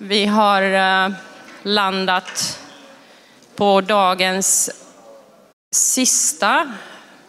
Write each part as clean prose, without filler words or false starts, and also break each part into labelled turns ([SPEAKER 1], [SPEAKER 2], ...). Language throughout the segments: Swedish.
[SPEAKER 1] Vi har landat på dagens sista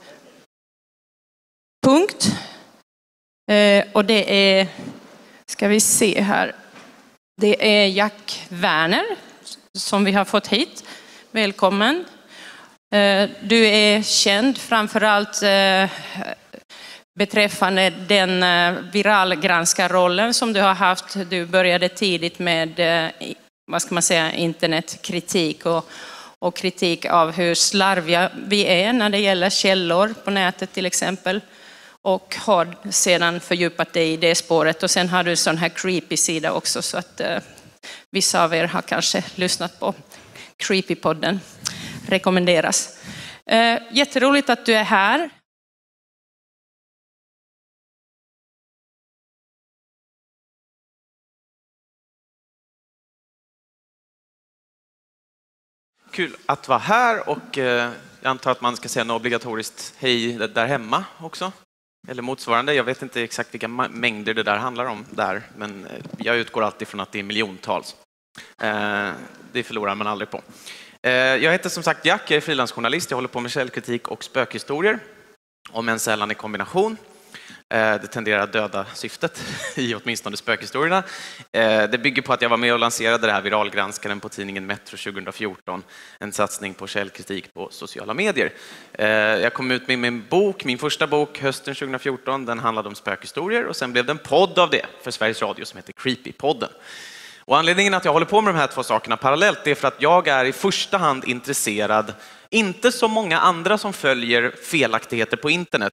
[SPEAKER 1] punkt. Och det är, ska vi se här, det är Jack Werner som vi har fått hit. Välkommen. Du är känd framförallt beträffande den viralgranskarrollen som du har haft. Du började tidigt med, vad ska man säga, internetkritik och kritik av hur slarviga vi är när det gäller källor på nätet till exempel. Och har sedan fördjupat dig i det spåret. Och sen har du sån här creepy sida också, så att vissa av er har kanske lyssnat på Creepypodden. Rekommenderas. Jätteroligt att du är här.
[SPEAKER 2] Kul att vara här, och jag antar att man ska säga något obligatoriskt hej där hemma också. Eller motsvarande. Jag vet inte exakt vilka mängder det där handlar om där, men jag utgår alltid från att det är miljontals. Det förlorar man aldrig på. Jag heter som sagt Jack, jag är frilansjournalist. Jag håller på med källkritik och spökhistorier, om en sällan i kombination. Det tenderar att döda syftet i åtminstone spökhistorierna. Det bygger på att jag var med och lanserade det här viralgranskaren på tidningen Metro 2014. En satsning på källkritik på sociala medier. Jag kom ut med min första bok hösten 2014. Den handlade om spökhistorier, och sen blev det en podd av det för Sveriges Radio som heter Creepypodden. Och anledningen att jag håller på med de här två sakerna parallellt är för att jag är i första hand intresserad, inte så många andra som följer felaktigheter på internet,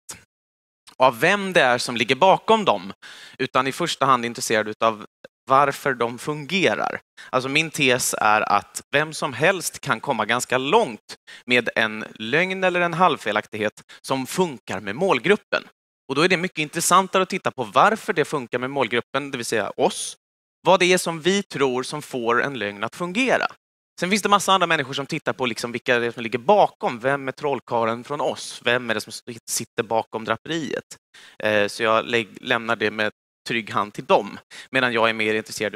[SPEAKER 2] av vem det är som ligger bakom dem, utan i första hand intresserad av varför de fungerar. Alltså min tes är att vem som helst kan komma ganska långt med en lögn eller en halvfelaktighet som funkar med målgruppen. Och då är det mycket intressantare att titta på varför det funkar med målgruppen, det vill säga oss. Vad det är som vi tror som får en lögn att fungera. Sen finns det massa andra människor som tittar på liksom vilka det är som ligger bakom. Vem är trollkarlen från oss? Vem är det som sitter bakom draperiet? Så jag lämnar det med trygg hand till dem. Medan jag är mer intresserad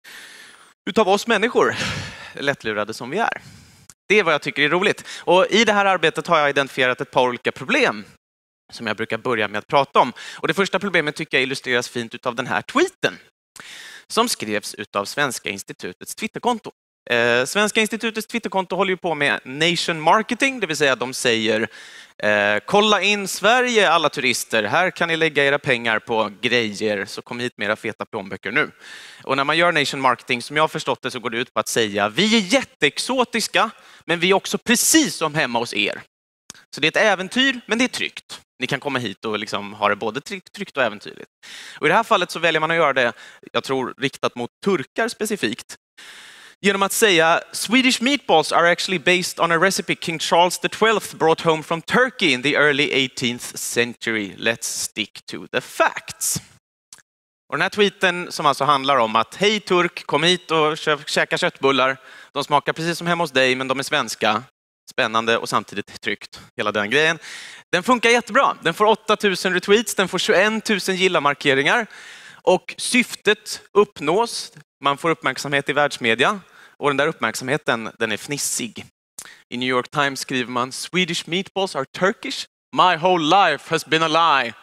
[SPEAKER 2] utav oss människor, lättlurade som vi är. Det är vad jag tycker är roligt. Och i det här arbetet har jag identifierat ett par olika problem som jag brukar börja med att prata om. Och det första problemet tycker jag illustreras fint utav den här tweeten som skrevs utav Svenska institutets Twitterkonto. Svenska institutets Twitterkonto håller ju på med nation marketing, det vill säga de säger kolla in Sverige alla turister, här kan ni lägga era pengar på grejer, så kom hit med era feta plånböcker nu. Och när man gör nation marketing, som jag har förstått det, så går det ut på att säga vi är jätteexotiska, men vi är också precis som hemma hos er. Så det är ett äventyr, men det är tryggt. Ni kan komma hit och liksom ha det både tryggt och äventyrligt. Och i det här fallet så väljer man att göra det, jag tror, riktat mot turkar specifikt, genom att säga Swedish meatballs are actually based on a recipe King Charles XII brought home from Turkey in the early 18th century. Let's stick to the facts. Och den här tweeten som alltså handlar om att hej turk, kom hit och käka köttbullar. De smakar precis som hemma hos dig, men de är svenska. Spännande och samtidigt tryggt, hela den grejen. Den funkar jättebra. Den får 8000 retweets, den får 21 000 gilla-markeringar. Och syftet uppnås, man får uppmärksamhet i världsmedia. Och den där uppmärksamheten, den är fnissig. I New York Times skriver man Swedish meatballs are Turkish. My whole life has been a lie.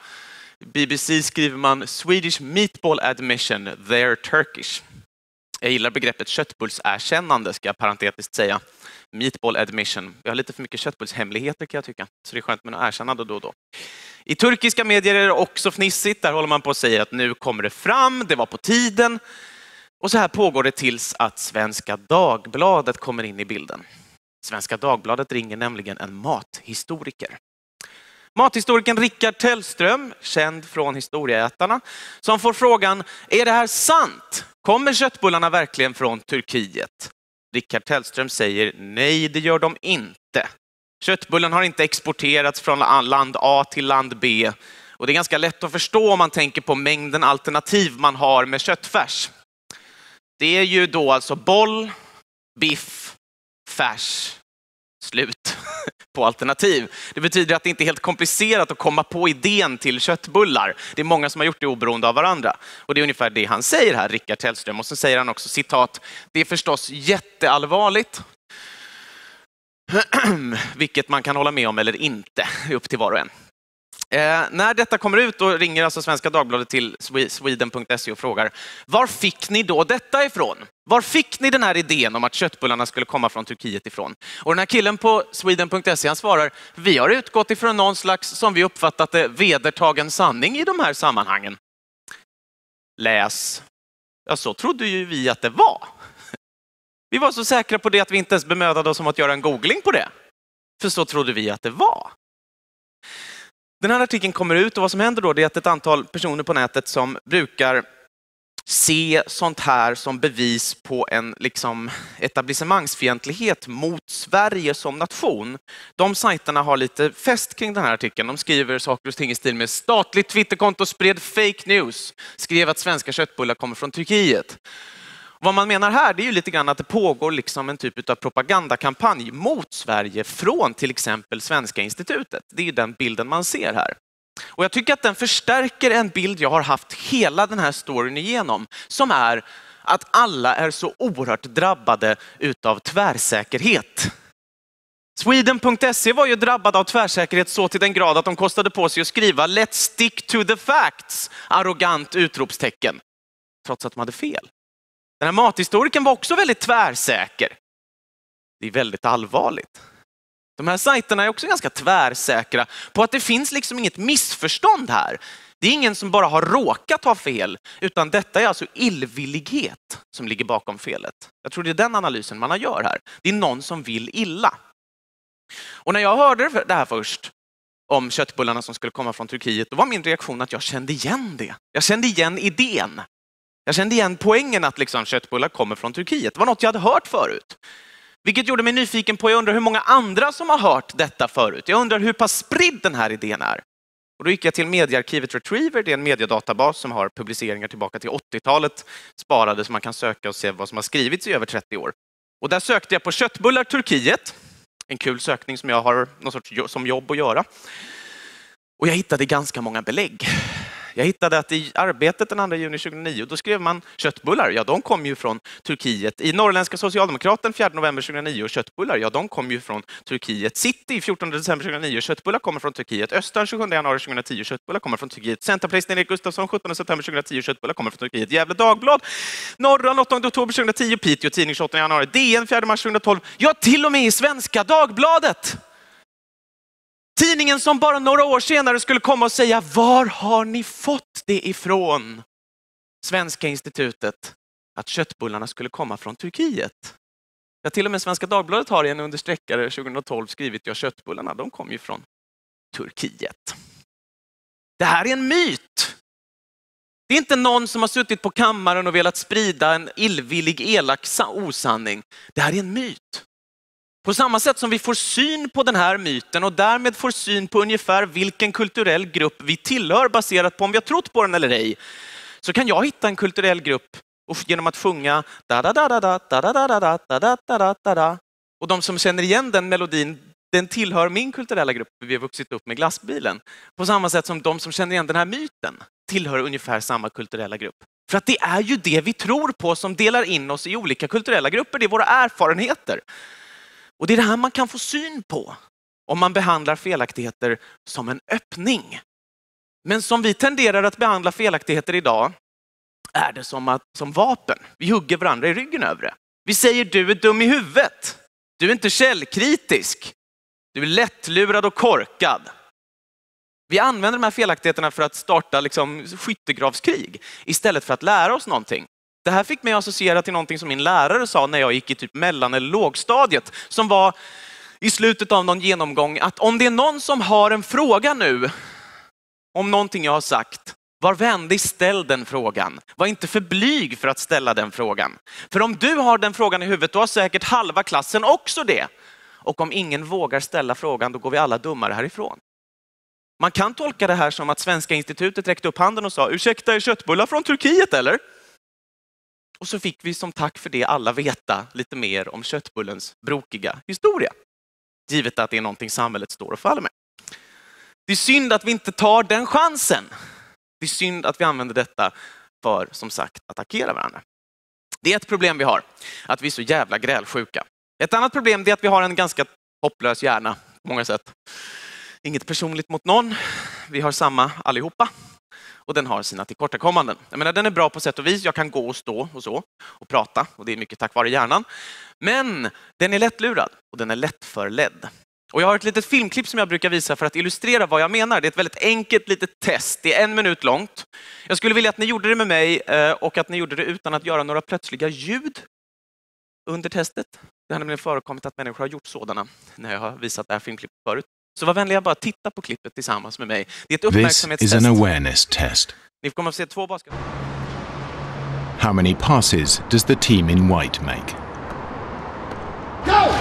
[SPEAKER 2] BBC skriver man Swedish meatball admission, they're Turkish. Jag gillar begreppet köttbullserkännande, ska jag parentetiskt säga. Meatball admission. Vi har lite för mycket köttbullshemligheter, kan jag tycka. Så det är skönt med att erkänna då och då. I turkiska medier är det också fnissigt. Där håller man på att säga att nu kommer det fram, det var på tiden. Och så här pågår det tills att Svenska Dagbladet kommer in i bilden. Svenska Dagbladet ringer nämligen en mathistoriker. Mathistorikern Rickard Tellström, känd från Historieätarna, som får frågan, är det här sant? Kommer köttbullarna verkligen från Turkiet? Rickard Tellström säger, nej det gör de inte. Köttbullen har inte exporterats från land A till land B. Och det är ganska lätt att förstå om man tänker på mängden alternativ man har med köttfärs. Det är ju då alltså boll, biff, färs, slut. på alternativ. Det betyder att det inte är helt komplicerat att komma på idén till köttbullar. Det är många som har gjort det oberoende av varandra. Och det är ungefär det han säger här, Rickard Tellström. Och så säger han också, citat, det är förstås jätteallvarligt. Vilket man kan hålla med om eller inte, upp till var och en. När detta kommer ut då ringer alltså Svenska Dagbladet till sweden.se och frågar, var fick ni då detta ifrån? Var fick ni den här idén om att köttbullarna skulle komma från Turkiet ifrån? Och den här killen på sweden.se han svarar, vi har utgått ifrån någon slags, som vi uppfattat det, vedertagen sanning i de här sammanhangen. Läs. Ja, så trodde ju vi att det var. Vi var så säkra på det att vi inte ens bemödade oss om att göra en googling på det. För så trodde vi att det var. Den här artikeln kommer ut och vad som händer då är att ett antal personer på nätet som brukar se sånt här som bevis på en liksom etablissemangsfientlighet mot Sverige som nation. De sajterna har lite fest kring den här artikeln. De skriver saker och ting i stil med statligt Twitterkonto spred fake news. Skrev att svenska köttbullar kommer från Turkiet. Vad man menar här det är ju lite grann att det pågår liksom en typ av propagandakampanj mot Sverige från till exempel Svenska institutet. Det är ju den bilden man ser här. Och jag tycker att den förstärker en bild jag har haft hela den här storyn igenom. Som är att alla är så oerhört drabbade utav tvärsäkerhet. Sweden.se var ju drabbad av tvärsäkerhet så till den grad att de kostade på sig att skriva Let's stick to the facts, arrogant utropstecken. Trots att de hade fel. Den här mathistoriken var också väldigt tvärsäker. Det är väldigt allvarligt. De här sajterna är också ganska tvärsäkra på att det finns liksom inget missförstånd här. Det är ingen som bara har råkat ha fel, utan detta är alltså illvillighet som ligger bakom felet. Jag tror det är den analysen man gör här. Det är någon som vill illa. Och när jag hörde det här först, om köttbullarna som skulle komma från Turkiet, då var min reaktion att jag kände igen det. Jag kände igen idén. Jag kände igen poängen att liksom köttbullar kommer från Turkiet. Det var något jag hade hört förut. Vilket gjorde mig nyfiken på, jag undrar hur många andra som har hört detta förut. Jag undrar hur pass spridd den här idén är. Och då gick jag till mediearkivet Retriever, det är en mediedatabas som har publiceringar tillbaka till 80-talet sparade så man kan söka och se vad som har skrivits i över 30 år. Och där sökte jag på köttbullar Turkiet, en kul sökning som jag har någon sorts som jobb att göra. Och jag hittade ganska många belägg. Jag hittade att i Arbetet den 2 juni 2009, då skrev man köttbullar, ja de kom ju från Turkiet. I Norrländska Socialdemokraten 4 november 2009 och köttbullar, ja de kom ju från Turkiet. City 14 december 2009, köttbullar kommer från Turkiet. Östern 27 januari 2010, köttbullar kommer från Turkiet. Centerpartisten Erik Gustafsson 17 september 2010, köttbullar kommer från Turkiet. Gävle Dagblad, Norran 8 oktober 2010, Piteå tidning 28 januari, DN 4 mars 2012, ja till och med i Svenska Dagbladet. Tidningen som bara några år senare skulle komma och säga, var har ni fått det ifrån? Svenska institutet, att köttbullarna skulle komma från Turkiet. Ja, till och med Svenska Dagbladet har i en understreckare 2012 skrivit, ja köttbullarna, de kom ju från Turkiet. Det här är en myt. Det är inte någon som har suttit på kammaren och velat sprida en illvillig, elak osanning. Det här är en myt. På samma sätt som vi får syn på den här myten och därmed får syn på ungefär vilken kulturell grupp vi tillhör baserat på om vi har trott på den eller ej, så kan jag hitta en kulturell grupp och genom att sjunga da da da da da da da da da da da da da, och de som känner igen den melodin, den tillhör min kulturella grupp, vi har vuxit upp med glassbilen. På samma sätt som de som känner igen den här myten tillhör ungefär samma kulturella grupp. För att det är ju det vi tror på som delar in oss i olika kulturella grupper, det är våra erfarenheter. Och det är det här man kan få syn på om man behandlar felaktigheter som en öppning. Men som vi tenderar att behandla felaktigheter idag är det som vapen. Vi hugger varandra i ryggen över det. Vi säger du är dum i huvudet. Du är inte källkritisk. Du är lättlurad och korkad. Vi använder de här felaktigheterna för att starta skyttegravskrig istället för att lära oss någonting. Det här fick mig associera till någonting som min lärare sa när jag gick i typ mellan- eller lågstadiet, som var i slutet av någon genomgång, att om det är någon som har en fråga nu om någonting jag har sagt, var vänlig, ställ den frågan. Var inte för blyg för att ställa den frågan. För om du har den frågan i huvudet, då har säkert halva klassen också det. Och om ingen vågar ställa frågan, då går vi alla dummare härifrån. Man kan tolka det här som att Svenska institutet räckte upp handen och sa, ursäkta, är köttbullar från Turkiet eller? Och så fick vi som tack för det alla veta lite mer om köttbullens brokiga historia. givet att det är någonting samhället står och faller med. Det är synd att vi inte tar den chansen. Det är synd att vi använder detta för, som sagt, att attackera varandra. Det är ett problem vi har, att vi är så jävla grälsjuka. Ett annat problem är att vi har en ganska hopplös hjärna på många sätt. Inget personligt mot någon. Vi har samma allihopa. Och den har sina tillkortakommanden. Jag menar, den är bra på sätt och vis. Jag kan gå och stå och så och prata. Och det är mycket tack vare hjärnan. Men den är lättlurad och den är lättförledd. Och jag har ett litet filmklipp som jag brukar visa för att illustrera vad jag menar. Det är ett väldigt enkelt litet test. Det är 1 minut långt. Jag skulle vilja att ni gjorde det med mig och att ni gjorde det utan att göra några plötsliga ljud under testet. Det har nämligen förekommit att människor har gjort sådana när jag har visat det här filmklippet förut. Så var vänliga bara titta på klippet tillsammans med mig. Det är ett uppmärksamhetstest.
[SPEAKER 3] This is an awareness test.
[SPEAKER 2] Ni kommer att se 2 basketboll.
[SPEAKER 3] How many passes does the team in white make?
[SPEAKER 4] Go!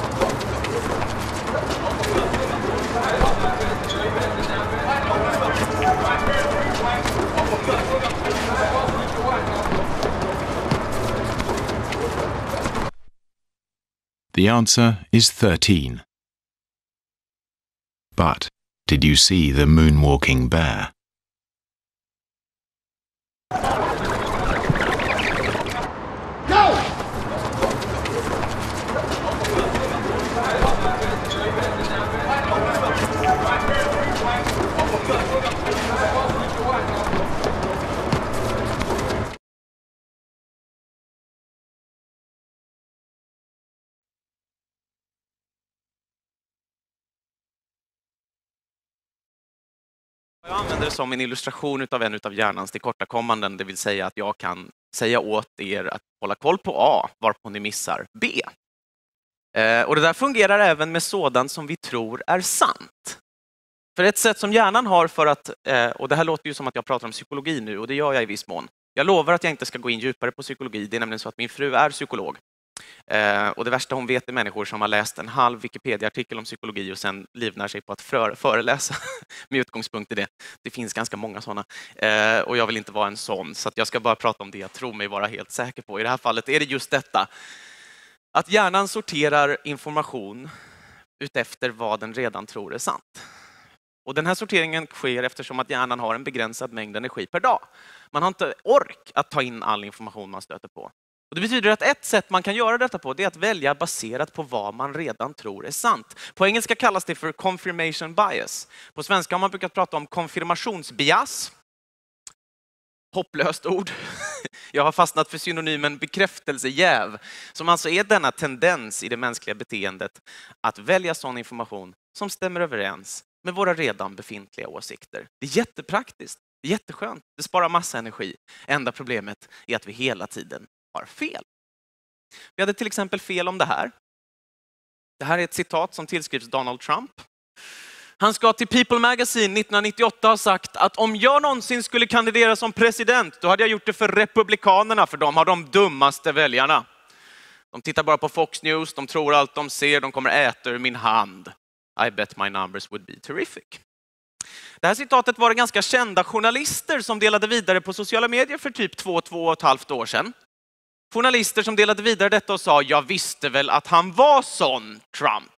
[SPEAKER 3] The answer is 13. But did you see the moonwalking bear?
[SPEAKER 4] Go!
[SPEAKER 2] Jag använder det som en illustration av en av hjärnans tillkortakommanden, det vill säga att jag kan säga åt er att hålla koll på A, varpå ni missar B. Och det där fungerar även med sådant som vi tror är sant. För ett sätt som hjärnan har för att, och det här låter ju som att jag pratar om psykologi nu, och det gör jag i viss mån. Jag lovar att jag inte ska gå in djupare på psykologi, det är nämligen så att min fru är psykolog. Och det värsta hon vet är människor som har läst en halv Wikipedia-artikel om psykologi och sen livnär sig på att föreläsa med utgångspunkt i det. Det finns ganska många sådana. Och jag vill inte vara en sån, så att jag ska bara prata om det jag tror mig vara helt säker på. I det här fallet är det just detta. Att hjärnan sorterar information utefter vad den redan tror är sant. Och den här sorteringen sker eftersom att hjärnan har en begränsad mängd energi per dag. Man har inte ork att ta in all information man stöter på. Och det betyder att ett sätt man kan göra detta på är att välja baserat på vad man redan tror är sant. På engelska kallas det för confirmation bias. På svenska har man brukat prata om konfirmationsbias. Hopplöst ord. Jag har fastnat för synonymen bekräftelsejäv, som alltså är denna tendens i det mänskliga beteendet att välja sån information som stämmer överens med våra redan befintliga åsikter. Det är jättepraktiskt, det är jätteskönt, det sparar massa energi. Enda problemet är att vi hela tiden har fel. Vi hade till exempel fel om det här. Det här är ett citat som tillskrivs Donald Trump. Han ska till People Magazine 1998 ha sagt att om jag någonsin skulle kandidera som president, då hade jag gjort det för republikanerna, för de har de dummaste väljarna. De tittar bara på Fox News, de tror allt de ser, de kommer äta ur min hand. I bet my numbers would be terrific. Det här citatet var det ganska kända journalister som delade vidare på sociala medier för typ 2,5 år sedan. Journalister som delade vidare detta och sa, jag visste väl att han var sån, Trump.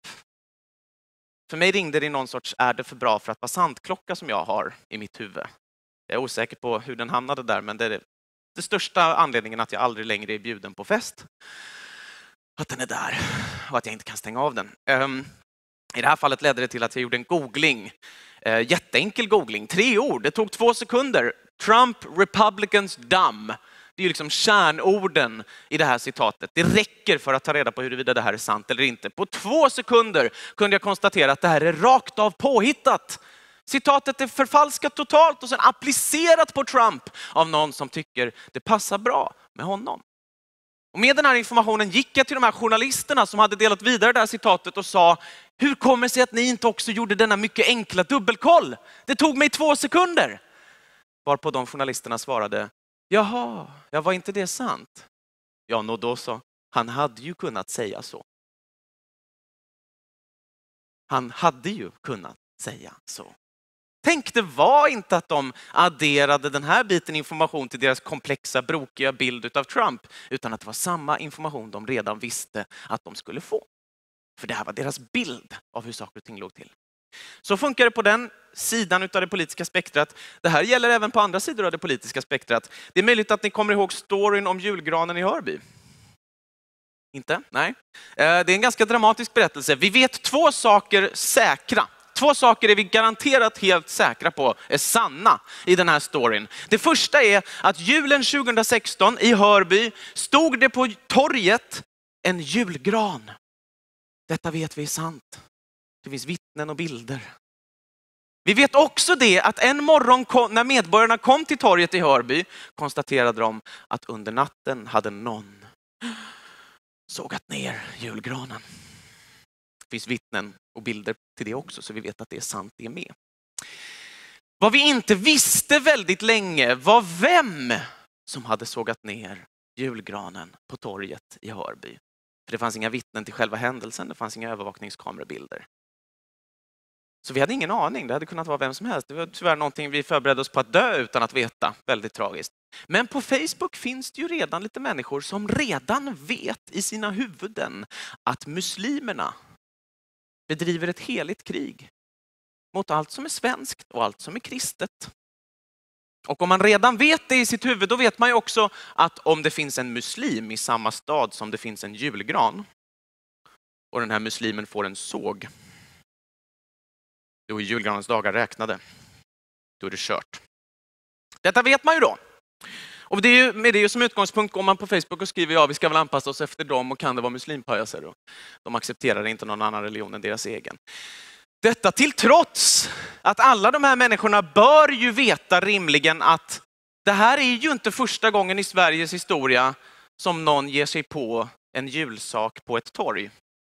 [SPEAKER 2] För mig ringde det i någon sorts är det för bra för att vara sant-klocka som jag har i mitt huvud. Jag är osäker på hur den hamnade där, men det är det största anledningen att jag aldrig längre är bjuden på fest. Att den är där och att jag inte kan stänga av den. I det här fallet ledde det till att jag gjorde en googling. Jätteenkel googling, 3 ord. Det tog 2 sekunder. Trump, Republicans, dumb. Det är ju liksom kärnorden i det här citatet. Det räcker för att ta reda på huruvida det här är sant eller inte. På 2 sekunder kunde jag konstatera att det här är rakt av påhittat. Citatet är förfalskat totalt och sen applicerat på Trump av någon som tycker det passar bra med honom. Och med den här informationen gick jag till de här journalisterna som hade delat vidare det här citatet och sa, hur kommer det sig att ni inte också gjorde denna mycket enkla dubbelkoll? Det tog mig 2 sekunder. Varpå de journalisterna svarade, jaha, var inte det sant? Ja, då så. Han hade ju kunnat säga så. Han hade ju kunnat säga så. Tänk, det var inte att de adderade den här biten information till deras komplexa, brokiga bild av Trump, utan att det var samma information de redan visste att de skulle få. För det här var deras bild av hur saker och ting låg till. Så funkar det på den sidan av det politiska spektrat. Det här gäller även på andra sidor av det politiska spektrat. Det är möjligt att ni kommer ihåg storyn om julgranen i Hörby. Inte? Nej. Det är en ganska dramatisk berättelse. Vi vet 2 saker säkra. 2 saker är vi garanterat helt säkra på är sanna i den här storyn. Det första är att julen 2016 i Hörby stod det på torget en julgran. Detta vet vi är sant. Det finns vittnen och bilder. Vi vet också det att en morgon när medborgarna kom till torget i Hörby konstaterade de att under natten hade någon sågat ner julgranen. Det finns vittnen och bilder till det också, så vi vet att det är sant det med. Vad vi inte visste väldigt länge var vem som hade sågat ner julgranen på torget i Hörby. För det fanns inga vittnen till själva händelsen, det fanns inga övervakningskamerabilder. Så vi hade ingen aning, det hade kunnat vara vem som helst. Det var tyvärr någonting vi förberedde oss på att dö utan att veta. Väldigt tragiskt. Men på Facebook finns det ju redan lite människor som redan vet i sina huvuden att muslimerna bedriver ett heligt krig mot allt som är svenskt och allt som är kristet. Och om man redan vet det i sitt huvud, då vet man ju också att om det finns en muslim i samma stad som det finns en julgran och den här muslimen får en såg, då är julgranens dagar räknade. Då är det kört. Detta vet man ju då. Och det är ju, med det som utgångspunkt går man på Facebook och skriver ja, vi ska väl anpassa oss efter dem och kan det vara muslimpajaser då? De accepterar inte någon annan religion än deras egen. Detta till trots att alla de här människorna bör ju veta rimligen att det här är ju inte första gången i Sveriges historia som någon ger sig på en julsak på ett torg.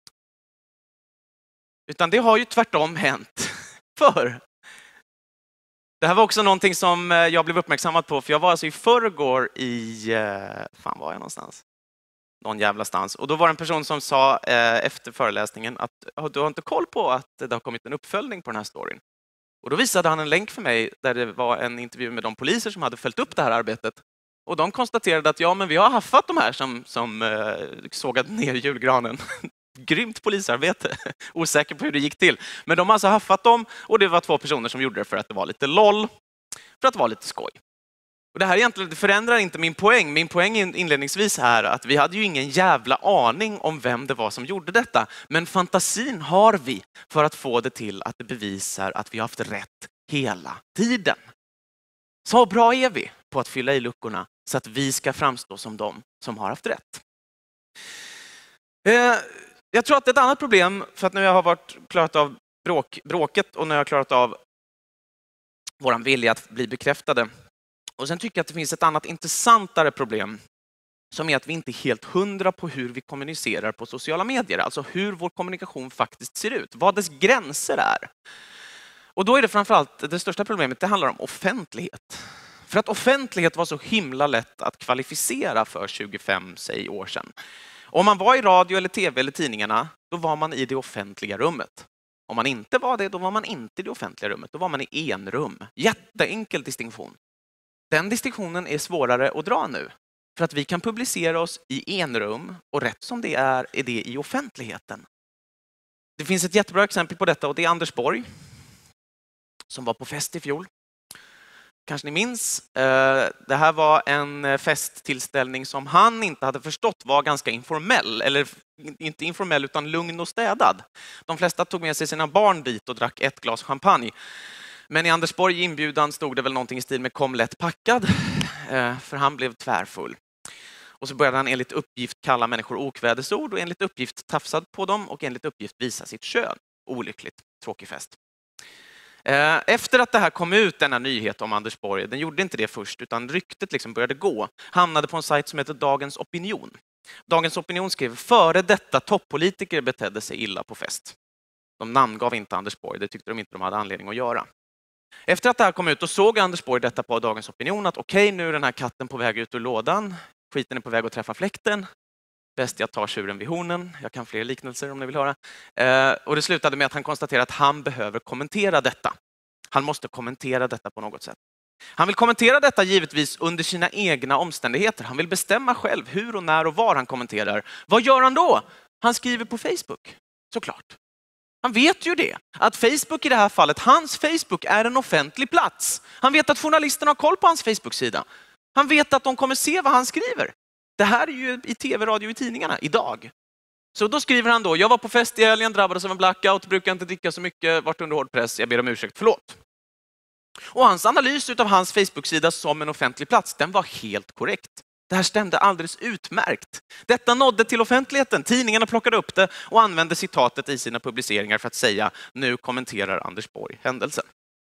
[SPEAKER 2] Utan det har ju tvärtom hänt förr. Det här var också någonting som jag blev uppmärksammad på, för jag var alltså i förrgår i, fan var jag någonstans? Någon jävla stans. Och då var det en person som sa efter föreläsningen att du har inte koll på att det har kommit en uppföljning på den här storyn. Och då visade han en länk för mig där det var en intervju med de poliser som hade följt upp det här arbetet. Och de konstaterade att ja, men vi har haffat de här som sågade ner julgranen. Grymt polisarbete. Osäker på hur det gick till. Men de har alltså haffat dem och det var 2 personer som gjorde det för att det var lite LOL. För att det var lite skoj. Och det här egentligen det förändrar inte min poäng. Min poäng inledningsvis är att vi hade ju ingen jävla aning om vem det var som gjorde detta. Men fantasin har vi för att få det till att det bevisar att vi har haft rätt hela tiden. Så bra är vi på att fylla i luckorna så att vi ska framstå som de som har haft rätt. Jag tror att ett annat problem, för att nu jag har klarat av bråket och nu har jag klarat av våran vilja att bli bekräftade. Och sen tycker jag att det finns ett annat intressantare problem som är att vi inte är helt 100 på hur vi kommunicerar på sociala medier. Alltså hur vår kommunikation faktiskt ser ut, vad dess gränser är. Och då är det framförallt det största problemet, det handlar om offentlighet. För att offentlighet var så himla lätt att kvalificera för 25 år sedan. Om man var i radio eller tv eller tidningarna, då var man i det offentliga rummet. Om man inte var det, då var man inte i det offentliga rummet. Då var man i enrum. Jätteenkel distinktion. Den distinktionen är svårare att dra nu. För att vi kan publicera oss i enrum och rätt som det är det i offentligheten. Det finns ett jättebra exempel på detta och det är Anders Borg som var på fest i fjol. Kanske ni minns, det här var en festtillställning som han inte hade förstått var ganska informell, eller inte informell utan lugn och städad. De flesta tog med sig sina barn dit och drack 1 glas champagne. Men i Anders Borg inbjudan stod det väl någonting i stil med kom lätt packad, för han blev tvärfull. Och så började han enligt uppgift kalla människor okvädesord och enligt uppgift tafsad på dem och enligt uppgift visa sitt kön. Olyckligt, tråkig fest. Efter att det här kom ut, denna nyhet om Anders Borg, den gjorde inte det först utan ryktet liksom började gå, hamnade på en sajt som heter Dagens Opinion. Dagens Opinion skrev före detta toppolitiker betedde sig illa på fest. De namngav inte Anders Borg, det tyckte de inte de hade anledning att göra. Efter att det här kom ut och såg Anders Borg detta på Dagens Opinion att okej, nu är den här katten på väg ut ur lådan, skiten är på väg att träffa fläkten. Bäst jag tar tjuren vid hornen. Jag kan fler liknelser om ni vill höra. Och det slutade med att han konstaterade att han behöver kommentera detta. Han måste kommentera detta på något sätt. Han vill kommentera detta givetvis under sina egna omständigheter. Han vill bestämma själv hur och när och var han kommenterar. Vad gör han då? Han skriver på Facebook. såklart. Han vet ju det, att Facebook i det här fallet, hans Facebook är en offentlig plats. Han vet att journalisterna har koll på hans Facebook-sida. Han vet att de kommer se vad han skriver. Det här är ju i tv, radio och i tidningarna idag. Så då skriver han då, jag var på fest i helgen, drabbades av en blackout, brukar inte dricka så mycket, varit under hård press, jag ber om ursäkt, förlåt. Och hans analys av hans Facebook-sida som en offentlig plats, den var helt korrekt. Det här stämde alldeles utmärkt. Detta nådde till offentligheten, tidningarna plockade upp det och använde citatet i sina publiceringar för att säga, nu kommenterar Anders Borg händelsen.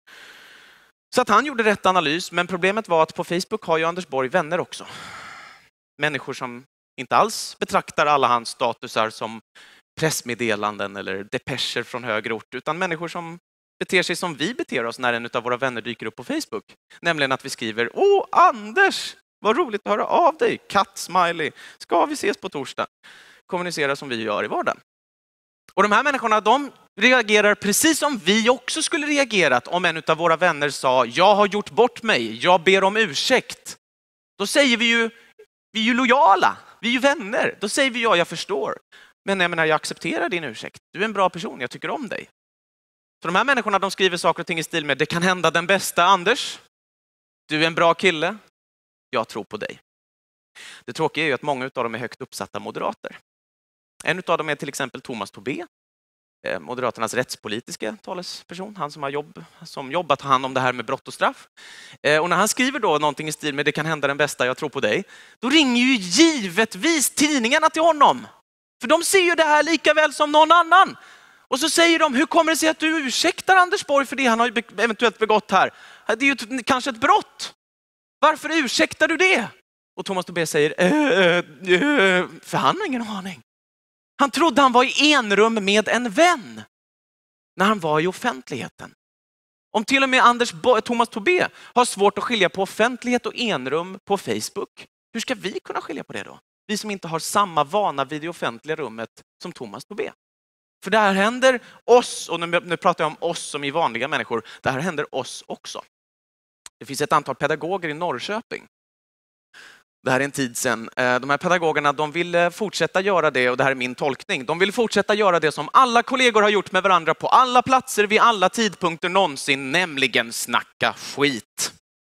[SPEAKER 2] Så att han gjorde rätt analys, men problemet var att på Facebook har ju Anders Borg vänner också. Människor som inte alls betraktar alla hans statusar som pressmeddelanden eller depescher från högre ort, utan människor som beter sig som vi beter oss när en av våra vänner dyker upp på Facebook. Nämligen att vi skriver, åh Anders, vad roligt att höra av dig, katt-smiley, ska vi ses på torsdag? Kommunicera som vi gör i vardagen. Och de här människorna, de reagerar precis som vi också skulle reagerat om en av våra vänner sa, jag har gjort bort mig, jag ber om ursäkt. Då säger vi är ju lojala, vi är ju vänner. Då säger vi jag förstår. Men jag menar, jag accepterar din ursäkt. Du är en bra person, jag tycker om dig. Så de här människorna, de skriver saker och ting i stil med, det kan hända den bästa Anders. Du är en bra kille. Jag tror på dig. Det tråkiga är ju att många av dem är högt uppsatta moderater. En av dem är till exempel Thomas Tobé, Moderaternas rättspolitiska talesperson, han som har jobbat hand om det här med brott och straff. Och när han skriver då någonting i stil med det kan hända den bästa, jag tror på dig, då ringer ju givetvis tidningarna till honom. För de ser ju det här lika väl som någon annan. Och så säger de, hur kommer det sig att du ursäktar Anders Borg för det han har eventuellt begått här? Det är ju kanske ett brott. Varför ursäktar du det? Och Thomas Tobé säger, för han har ingen aning. Han trodde han var i enrum med en vän när han var i offentligheten. Om till och med Thomas Tobé har svårt att skilja på offentlighet och enrum på Facebook, hur ska vi kunna skilja på det då? Vi som inte har samma vana vid det offentliga rummet som Thomas Tobé. För det här händer oss, och nu pratar jag om oss som i vanliga människor, det här händer oss också. Det finns ett antal pedagoger i Norrköping. Det här är en tid sedan. De här pedagogerna, de vill fortsätta göra det, och det här är min tolkning. De vill fortsätta göra det som alla kollegor har gjort med varandra på alla platser vid alla tidpunkter någonsin, nämligen snacka skit.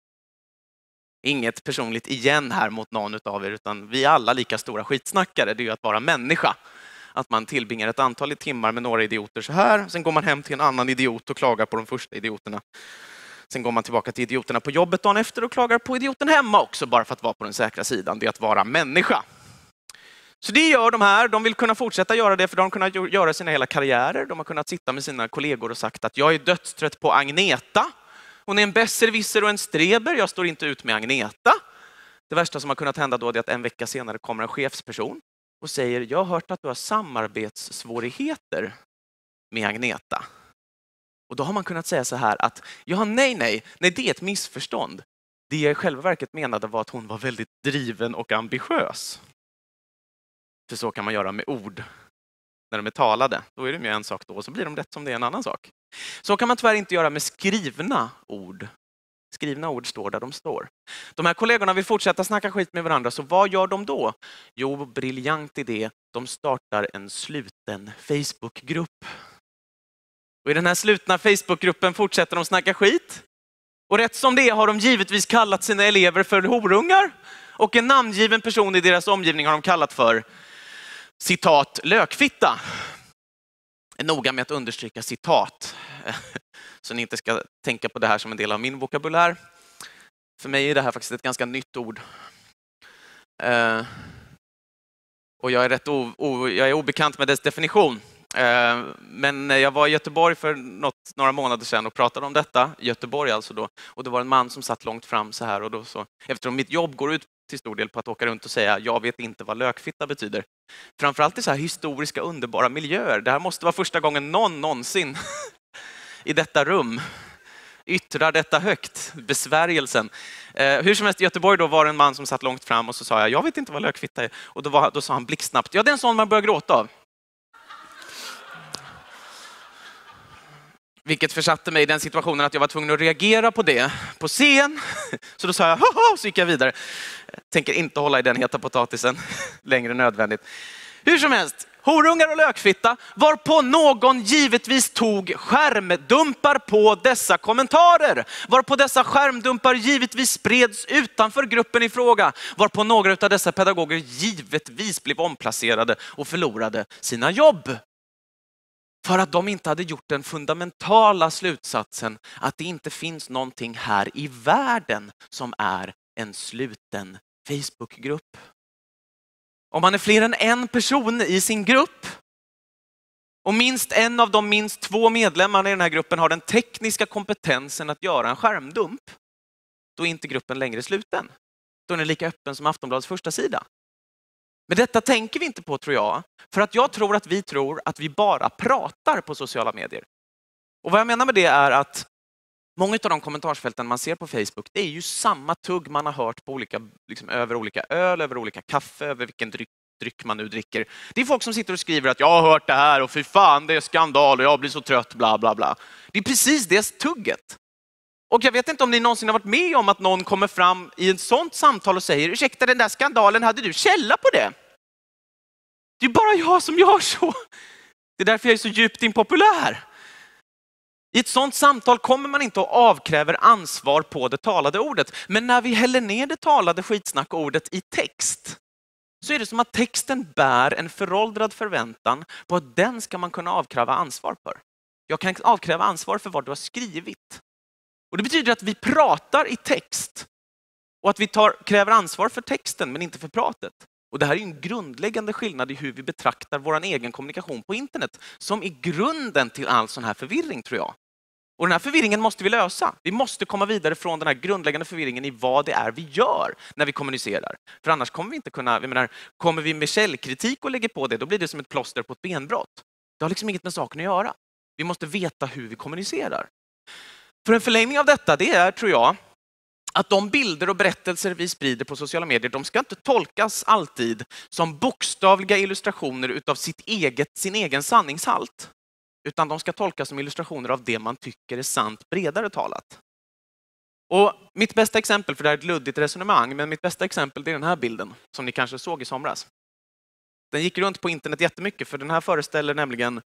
[SPEAKER 2] Inget personligt igen här mot någon av er, utan vi är alla lika stora skitsnackare. Det är ju att vara människa. Att man tillbringar ett antal timmar med några idioter så här, sen går man hem till en annan idiot och klagar på de första idioterna. Sen går man tillbaka till idioterna på jobbet dagen efter och klagar på idioten hemma också, bara för att vara på den säkra sidan. Det är att vara människa. Så det gör de här. De vill kunna fortsätta göra det, för de har kunnat göra sina hela karriärer. De har kunnat sitta med sina kollegor och sagt att jag är dödstrött på Agneta. Hon är en besserwisser och en streber. Jag står inte ut med Agneta. Det värsta som har kunnat hända då är att en vecka senare kommer en chefsperson och säger, jag har hört att du har samarbetssvårigheter med Agneta. Och då har man kunnat säga så här att, ja, nej, det är ett missförstånd. Det jag i själva verket menade var att hon var väldigt driven och ambitiös. För så kan man göra med ord. När de är talade, då är det ju en sak då, och så blir de rätt som det är en annan sak. Så kan man tyvärr inte göra med skrivna ord. Skrivna ord står där de står. De här kollegorna vill fortsätta snacka skit med varandra, så vad gör de då? Jo, briljant idé. De startar en sluten Facebookgrupp. Och i den här slutna Facebookgruppen fortsätter de snacka skit. Och rätt som det har de givetvis kallat sina elever för horungar. Och en namngiven person i deras omgivning har de kallat för, citat, lökfitta. Är noga med att understryka citat. Så ni inte ska tänka på det här som en del av min vokabulär. För mig är det här faktiskt ett ganska nytt ord. Och jag är obekant med dess definition. Men jag var i Göteborg för några månader sedan och pratade om detta. Göteborg alltså då. Och det var en man som satt långt fram så här. Och då så, eftersom mitt jobb går ut till stor del på att åka runt och säga jag vet inte vad lökfitta betyder. Framförallt i så här historiska underbara miljöer. Det här måste vara första gången någon någonsin i detta rum yttrar detta högt, besvärjelsen. Hur som helst, i Göteborg då var det en man som satt långt fram och så sa jag vet inte vad lökfitta är. Och då sa han blixtsnabbt, ja det är en sån man börjar gråta av. Vilket försatte mig i den situationen att jag var tvungen att reagera på det på scen. Så då sa jag, haha, så gick jag vidare. Tänker inte hålla i den heta potatisen längre än nödvändigt. Hur som helst, horungar och lökfitta, varpå någon givetvis tog skärmdumpar på dessa kommentarer. Varpå dessa skärmdumpar givetvis spreds utanför gruppen i fråga. Varpå några av dessa pedagoger givetvis blev omplacerade och förlorade sina jobb. För att de inte hade gjort den fundamentala slutsatsen att det inte finns någonting här i världen som är en sluten Facebookgrupp. Om man är fler än en person i sin grupp och minst en av de minst 2 medlemmarna i den här gruppen har den tekniska kompetensen att göra en skärmdump, då är inte gruppen längre sluten. Då är den lika öppen som Aftonbladets första sida. Men detta tänker vi inte på, tror jag. För att jag tror att vi bara pratar på sociala medier. Och vad jag menar med det är att många av de kommentarsfälten man ser på Facebook, det är ju samma tugg man har hört på olika, liksom, över olika öl, över olika kaffe, över vilken dryck man nu dricker. Det är folk som sitter och skriver att jag har hört det här och fy fan, det är skandal och jag blir så trött, bla bla bla. Det är precis det tugget. Och jag vet inte om ni någonsin har varit med om att någon kommer fram i ett sånt samtal och säger, ursäkta, den där skandalen, hade du källa på det? Det är bara jag som gör så. Det är därför jag är så djupt impopulär. I ett sånt samtal kommer man inte att avkräva ansvar på det talade ordet. Men när vi häller ner det talade skitsnackordet i text, så är det som att texten bär en föråldrad förväntan på att den ska man kunna avkräva ansvar för. Jag kan avkräva ansvar för vad du har skrivit. Och det betyder att vi pratar i text och att vi kräver ansvar för texten men inte för pratet. Och det här är en grundläggande skillnad i hur vi betraktar vår egen kommunikation på internet, som är grunden till all sån här förvirring, tror jag. Och den här förvirringen måste vi lösa. Vi måste komma vidare från den här grundläggande förvirringen i vad det är vi gör när vi kommunicerar. För annars kommer vi inte kunna, kommer vi med källkritik och lägger på det, då blir det som ett plåster på ett benbrott. Det har liksom inget med saken att göra. Vi måste veta hur vi kommunicerar. För en förlängning av detta, det är, tror jag, att de bilder och berättelser vi sprider på sociala medier, de ska inte tolkas alltid som bokstavliga illustrationer utav sin egen sanningshalt. Utan de ska tolkas som illustrationer av det man tycker är sant, bredare talat. Och mitt bästa exempel, för det här är ett luddigt resonemang, men mitt bästa exempel är den här bilden som ni kanske såg i somras. Den gick runt på internet jättemycket, för den här föreställer nämligen,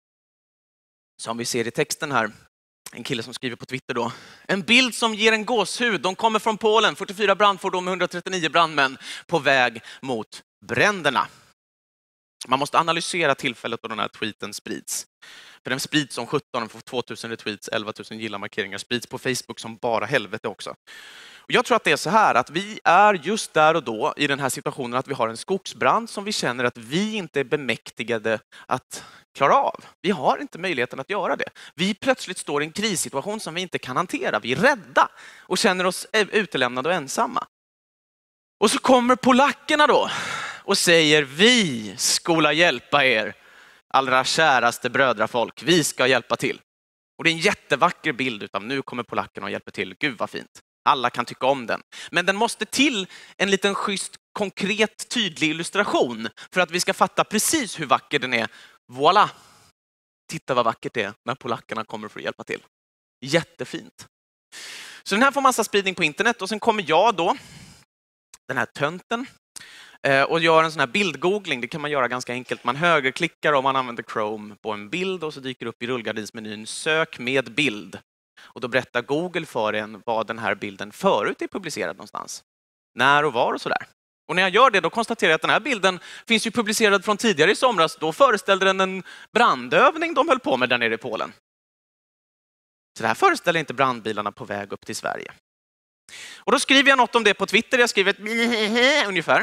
[SPEAKER 2] som vi ser i texten här, en kille som skriver på Twitter då, en bild som ger en gåshud. De kommer från Polen, 44 brandfordon med 139 brandmän på väg mot bränderna. Man måste analysera tillfället då den här tweeten sprids. För den sprids som 17, den får 2000 retweets, 11 000 gilla-markeringar, sprids på Facebook som bara helvete också. Och jag tror att det är så här att vi är just där och då i den här situationen att vi har en skogsbrand som vi känner att vi inte är bemäktigade att klara av. Vi har inte möjligheten att göra det. Vi plötsligt står i en krissituation som vi inte kan hantera. Vi är rädda och känner oss utelämnade och ensamma. Och så kommer polackerna då och säger, vi skola hjälpa er, allra käraste brödrafolk. Vi ska hjälpa till. Och det är en jättevacker bild utav nu kommer polackerna och hjälper till. Gud vad fint. Alla kan tycka om den. Men den måste till en liten schysst, konkret, tydlig illustration för att vi ska fatta precis hur vacker den är. Voilà! Titta vad vackert det är när polackerna kommer för att hjälpa till. Jättefint. Så den här får massa spridning på internet och sen kommer jag då, den här tönten, och gör en sån här bildgoogling. Det kan man göra ganska enkelt. Man högerklickar om man använder Chrome på en bild och så dyker upp i rullgardinsmenyn sök med bild. Och då berättar Google för en vad den här bilden förut är publicerad någonstans. När och var och sådär. Och när jag gör det då konstaterar jag att den här bilden finns ju publicerad från tidigare i somras. Då föreställde den en brandövning de höll på med där nere i Polen. Så det här föreställer inte brandbilarna på väg upp till Sverige. Och då skriver jag något om det på Twitter. Jag skriver ett ungefär.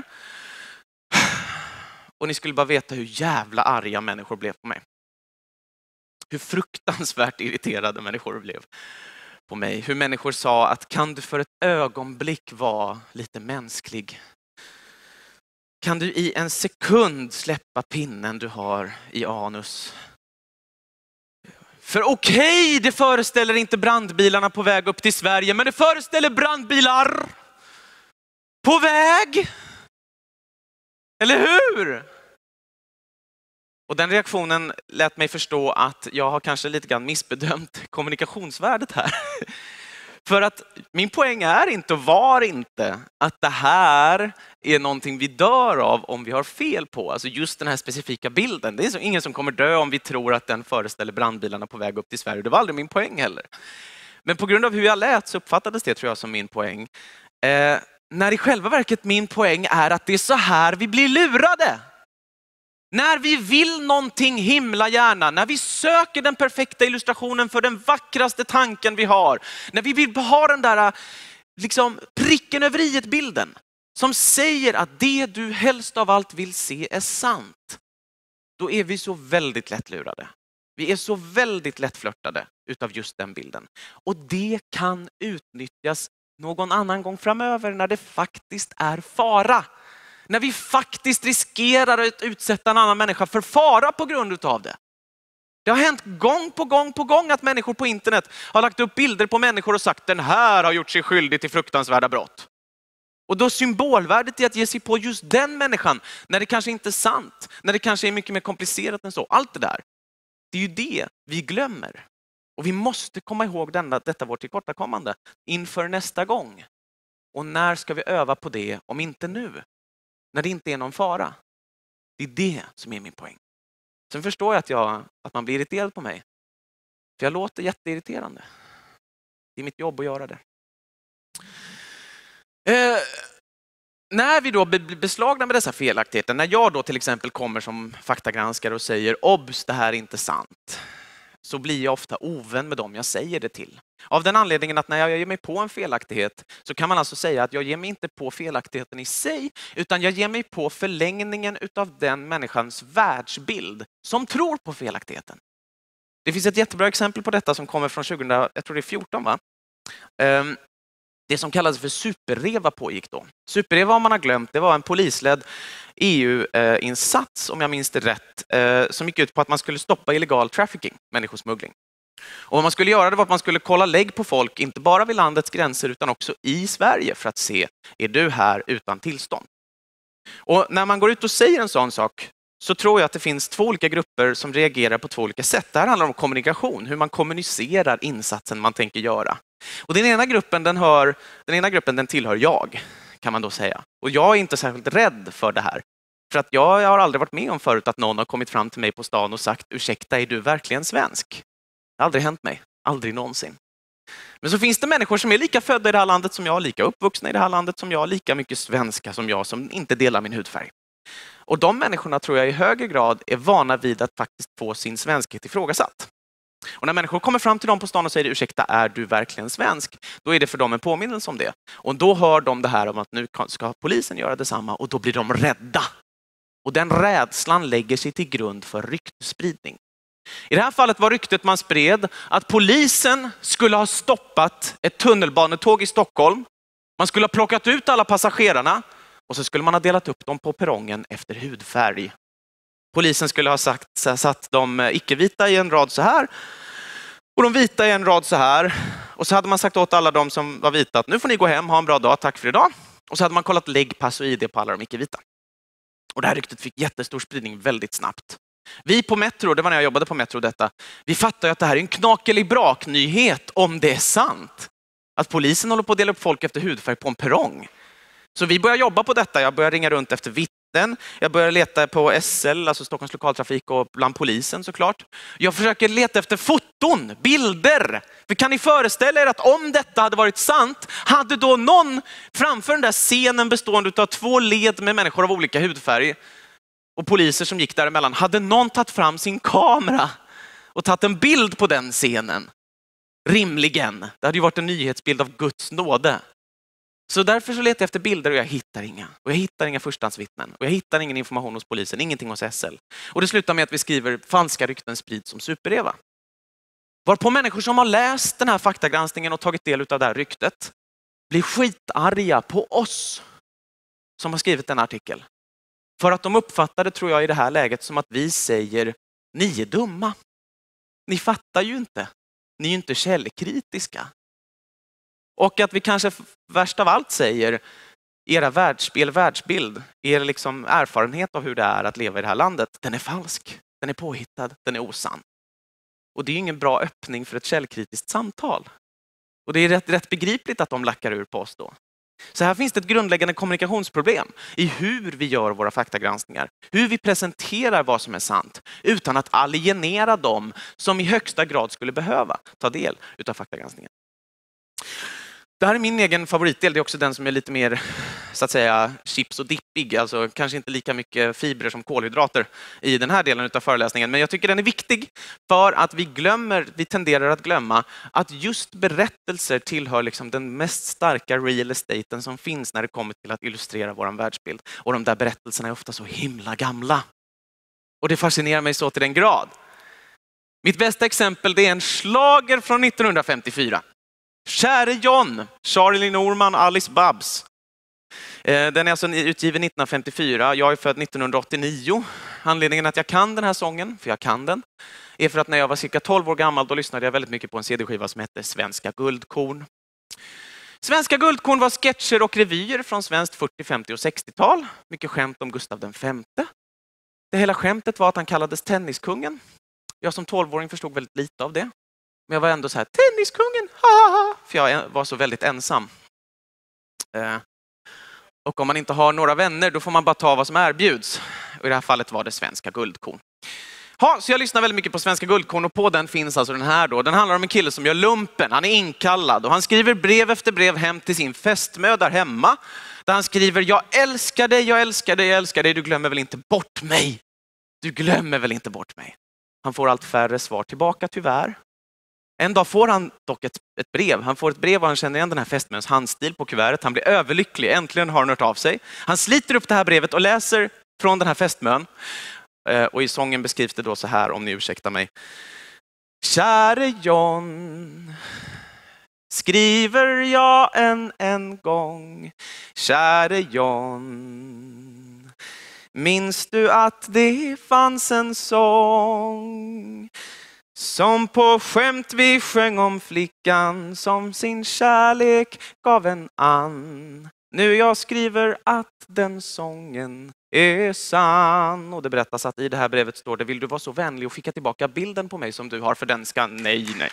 [SPEAKER 2] Och ni skulle bara veta hur jävla arga människor blev på mig. Hur fruktansvärt irriterade människor blev på mig. Hur människor sa att kan du för ett ögonblick vara lite mänsklig? Kan du i en sekund släppa pinnen du har i anus? För okej, det föreställer inte brandbilarna på väg upp till Sverige, men det föreställer brandbilar på väg. Eller hur? Och den reaktionen lät mig förstå att jag har kanske lite grann missbedömt kommunikationsvärdet här. För att min poäng är inte och var inte att det här är någonting vi dör av om vi har fel på. Alltså just den här specifika bilden. Det är så ingen som kommer dö om vi tror att den föreställer brandbilarna på väg upp till Sverige. Det var aldrig min poäng heller. Men på grund av hur jag lät så uppfattades det, tror jag, som min poäng. När i själva verket min poäng är att det är så här vi blir lurade. När vi vill någonting himla gärna, när vi söker den perfekta illustrationen för den vackraste tanken vi har, när vi vill ha den där liksom pricken över i-bilden som säger att det du helst av allt vill se är sant, då är vi så väldigt lätt lurade. Vi är så väldigt lätt flörtade utav just den bilden. Och det kan utnyttjas någon annan gång framöver när det faktiskt är fara. När vi faktiskt riskerar att utsätta en annan människa för fara på grund utav det. Det har hänt gång på gång att människor på internet har lagt upp bilder på människor och sagt den här har gjort sig skyldig till fruktansvärda brott. Och då symbolvärdet i att ge sig på just den människan när det kanske inte är sant, när det kanske är mycket mer komplicerat än så. Allt det där, det är ju det vi glömmer. Och vi måste komma ihåg detta vårt tillkortakommande inför nästa gång. Och när ska vi öva på det om inte nu? När det inte är någon fara. Det är det som är min poäng. Sen förstår jag att man blir irriterad på mig. För jag låter jätteirriterande. Det är mitt jobb att göra det. När vi då blir beslagna med dessa felaktigheter, när jag då till exempel kommer som faktagranskare och säger obs, det här är inte sant, så blir jag ofta ovän med dem jag säger det till. Av den anledningen att när jag ger mig på en felaktighet så kan man alltså säga att jag ger mig inte på felaktigheten i sig, utan jag ger mig på förlängningen utav den människans världsbild som tror på felaktigheten. Det finns ett jättebra exempel på detta som kommer från 2014, va? Det som kallades för Superreva pågick då. Superreva, om man har glömt, det var en polisledd EU-insats, om jag minns det rätt, som gick ut på att man skulle stoppa illegal trafficking, människosmuggling. Och vad man skulle göra, det var att man skulle kolla lägg på folk, inte bara vid landets gränser utan också i Sverige, för att se, är du här utan tillstånd? Och när man går ut och säger en sån sak så tror jag att det finns två olika grupper som reagerar på två olika sätt. Det här handlar om kommunikation, hur man kommunicerar insatsen man tänker göra. Och den ena gruppen den tillhör jag, kan man då säga. Och jag är inte särskilt rädd för det här. För att jag har aldrig varit med om förut att någon har kommit fram till mig på stan och sagt, ursäkta, är du verkligen svensk? Det har aldrig hänt mig, aldrig någonsin. Men så finns det människor som är lika födda i det här landet som jag, lika uppvuxna i det här landet som jag, lika mycket svenska som jag, som inte delar min hudfärg. Och de människorna tror jag i högre grad är vana vid att faktiskt få sin svenskhet ifrågasatt. Och när människor kommer fram till dem på stan och säger, ursäkta, är du verkligen svensk? Då är det för dem en påminnelse om det. Och då hör de det här om att nu ska polisen göra detsamma, och då blir de rädda. Och den rädslan lägger sig till grund för ryktespridning. I det här fallet var ryktet man spred att polisen skulle ha stoppat ett tunnelbanetåg i Stockholm. Man skulle ha plockat ut alla passagerarna och så skulle man ha delat upp dem på perrongen efter hudfärg. Polisen skulle ha satt de icke-vita i en rad så här och de vita i en rad så här. Och så hade man sagt åt alla de som var vita att nu får ni gå hem, ha en bra dag, tack för idag. Och så hade man kollat lägg, pass och ID på alla de icke-vita. Och det här ryktet fick jättestor spridning väldigt snabbt. Vi på Metro, det var när jag jobbade på Metro detta, vi fattar ju att det här är en knakelig braknyhet om det är sant. Att polisen håller på att dela upp folk efter hudfärg på en perrong. Så vi börjar jobba på detta, jag börjar ringa runt efter vittnen, jag börjar leta på SL, alltså Stockholms lokaltrafik, och bland polisen såklart. Jag försöker leta efter foton, bilder. För kan ni föreställa er att om detta hade varit sant, hade då någon framför den där scenen bestående av 2 led med människor av olika hudfärg och poliser som gick däremellan, hade någon tagit fram sin kamera och tagit en bild på den scenen? Rimligen. Det hade ju varit en nyhetsbild av Guds nåde. Så därför så letar jag efter bilder och jag hittar inga. Och jag hittar inga förstahandsvittnen. Och jag hittar ingen information hos polisen, ingenting hos SL. Och det slutar med att vi skriver falska rykten sprids som Superreva. Varpå människor som har läst den här faktagranskningen och tagit del av det här ryktet blir skitarga på oss som har skrivit den artikel. För att de uppfattade, tror jag, i det här läget som att vi säger, ni är dumma. Ni fattar ju inte. Ni är ju inte källkritiska. Och att vi kanske värst av allt säger, er världsbild, er liksom erfarenhet av hur det är att leva i det här landet, den är falsk, den är påhittad, den är osann. Och det är ingen bra öppning för ett källkritiskt samtal. Och det är rätt begripligt att de lackar ur på oss då. Så här finns det ett grundläggande kommunikationsproblem i hur vi gör våra faktagranskningar. Hur vi presenterar vad som är sant utan att alienera dem som i högsta grad skulle behöva ta del av faktagranskningen. Det här är min egen favoritdel. Det är också den som är lite mer, så att säga, chips och dippig. Alltså kanske inte lika mycket fibrer som kolhydrater i den här delen av föreläsningen. Men jag tycker den är viktig för att vi tenderar att glömma att just berättelser tillhör liksom den mest starka real estaten som finns när det kommer till att illustrera vår världsbild. Och de där berättelserna är ofta så himla gamla. Och det fascinerar mig så till den grad. Mitt bästa exempel det är en schlager från 1954. Käre John, Charlie Norman, Alice Babs. Den är alltså utgiven 1954. Jag är född 1989. Anledningen att jag kan den här sången, för jag kan den, är för att när jag var cirka 12 år gammal då lyssnade jag väldigt mycket på en CD-skiva som hette Svenska guldkorn. Svenska guldkorn var sketcher och revyer från svenskt 40-, 50- och 60-tal. Mycket skämt om Gustav V. Det hela skämtet var att han kallades tenniskungen. Jag som 12-åring förstod väldigt lite av det. Men jag var ändå så här, tenniskungen, haha, för jag var så väldigt ensam. Och om man inte har några vänner, då får man bara ta vad som erbjuds. Och i det här fallet var det Svenska guldkorn. Så jag lyssnar väldigt mycket på Svenska guldkorn och på den finns alltså den här då. Den handlar om en kille som gör lumpen. Han är inkallad och han skriver brev efter brev hem till sin fästmö där hemma. Där han skriver, jag älskar dig, jag älskar dig, jag älskar dig. Du glömmer väl inte bort mig? Du glömmer väl inte bort mig? Han får allt färre svar tillbaka tyvärr. En dag får han dock ett brev. Han får ett brev och han känner igen den här fästmöns handstil på kuvertet. Han blir överlycklig. Äntligen har han hört av sig. Han sliter upp det här brevet och läser från den här fästmön. Och i sången beskrivs det då så här, om ni ursäktar mig. Käre John, skriver jag en gång. Käre John, minns du att det fanns en sång som på skämt vi sjöng om flickan som sin kärlek gav en ann. Nu jag skriver att den sången är sann. Och det berättas att i det här brevet står det, vill du vara så vänlig och skicka tillbaka bilden på mig som du har, för den ska nej.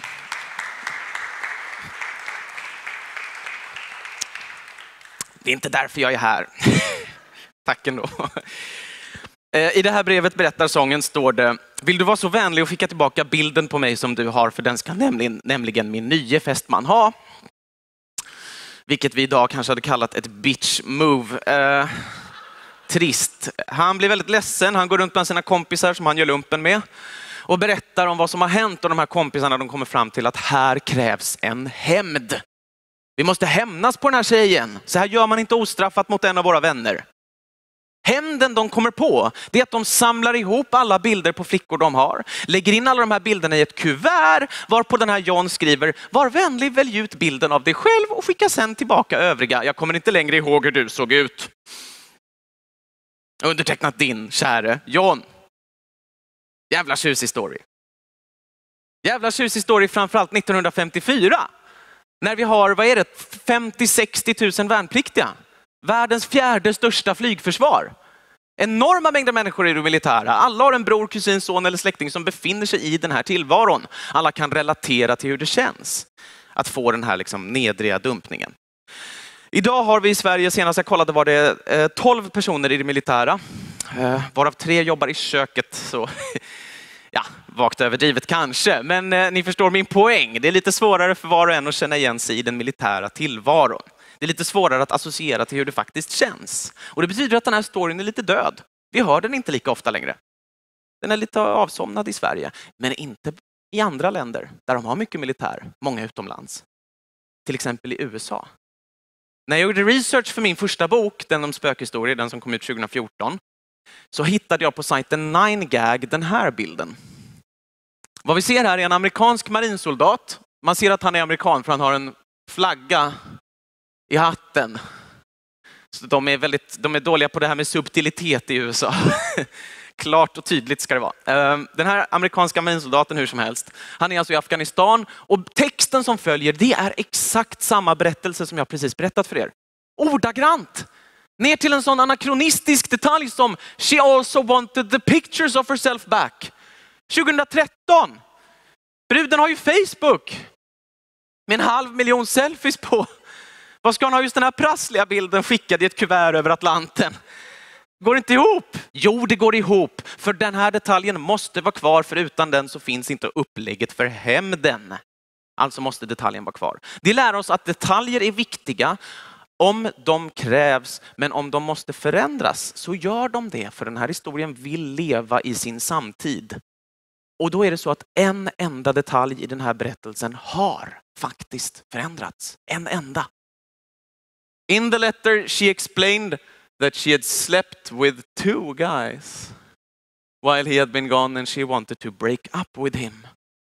[SPEAKER 2] Det är inte därför jag är här. Tack ändå. I det här brevet berättar sången står det, vill du vara så vänlig och skicka tillbaka bilden på mig som du har, för den ska nämligen min nye fästman ha. Vilket vi idag kanske hade kallat ett bitch move. Trist. Han blir väldigt ledsen, han går runt bland sina kompisar som han gör lumpen med och berättar om vad som har hänt, och de här kompisarna de kommer fram till att här krävs en hämnd. Vi måste hämnas på den här tjejen. Så här gör man inte ostraffat mot en av våra vänner. Hämnden de kommer på, det är att de samlar ihop alla bilder på flickor de har. Lägger in alla de här bilderna i ett kuvert, varpå den här John skriver, var vänlig, välj ut bilden av dig själv och skicka sen tillbaka övriga. Jag kommer inte längre ihåg hur du såg ut. Undertecknat din, käre John. Jävla tjusig story. Jävla tjusig story, framförallt 1954. När vi har, 50-60 000 värnpliktiga. Världens 4:e största flygförsvar. Enorma mängder människor i det militära. Alla har en bror, kusin, son eller släkting som befinner sig i den här tillvaron. Alla kan relatera till hur det känns att få den här liksom nedriga dumpningen. Idag har vi i Sverige, senast jag kollade var det 12 personer i det militära. Varav 3 jobbar i köket. Så ja, vagt överdrivet kanske. Men ni förstår min poäng. Det är lite svårare för var och en att känna igen sig i den militära tillvaron. Det är lite svårare att associera till hur det faktiskt känns. Och det betyder att den här storyn är lite död. Vi hör den inte lika ofta längre. Den är lite avsomnad i Sverige. Men inte i andra länder där de har mycket militär. Många utomlands. Till exempel i USA. När jag gjorde research för min första bok, den om spökhistorier, den som kom ut 2014, så hittade jag på sajten 9gag den här bilden. Vad vi ser här är en amerikansk marinsoldat. Man ser att han är amerikan för han har en flagga i hatten. Så de är dåliga på det här med subtilitet i USA. Klart och tydligt ska det vara. Den här amerikanska marinsoldaten hur som helst. Han är alltså i Afghanistan och texten som följer, det är exakt samma berättelse som jag precis berättat för er. Ordagrant. Ner till en sån anakronistisk detalj som she also wanted the pictures of herself back. 2013. Bruden har ju Facebook. med 500 000 selfies på. Vad ska han ha just den här prassliga bilden skickad i ett kuvert över Atlanten? Går det inte ihop? Jo, det går ihop. För den här detaljen måste vara kvar, för utan den så finns inte upplägget för hämnden. Alltså måste detaljen vara kvar. Det lär oss att detaljer är viktiga om de krävs, men om de måste förändras så gör de det. För den här historien vill leva i sin samtid. Och då är det så att en enda detalj i den här berättelsen har faktiskt förändrats. En enda. In the letter she explained that she had slept with 2 guys while he had been gone and she wanted to break up with him.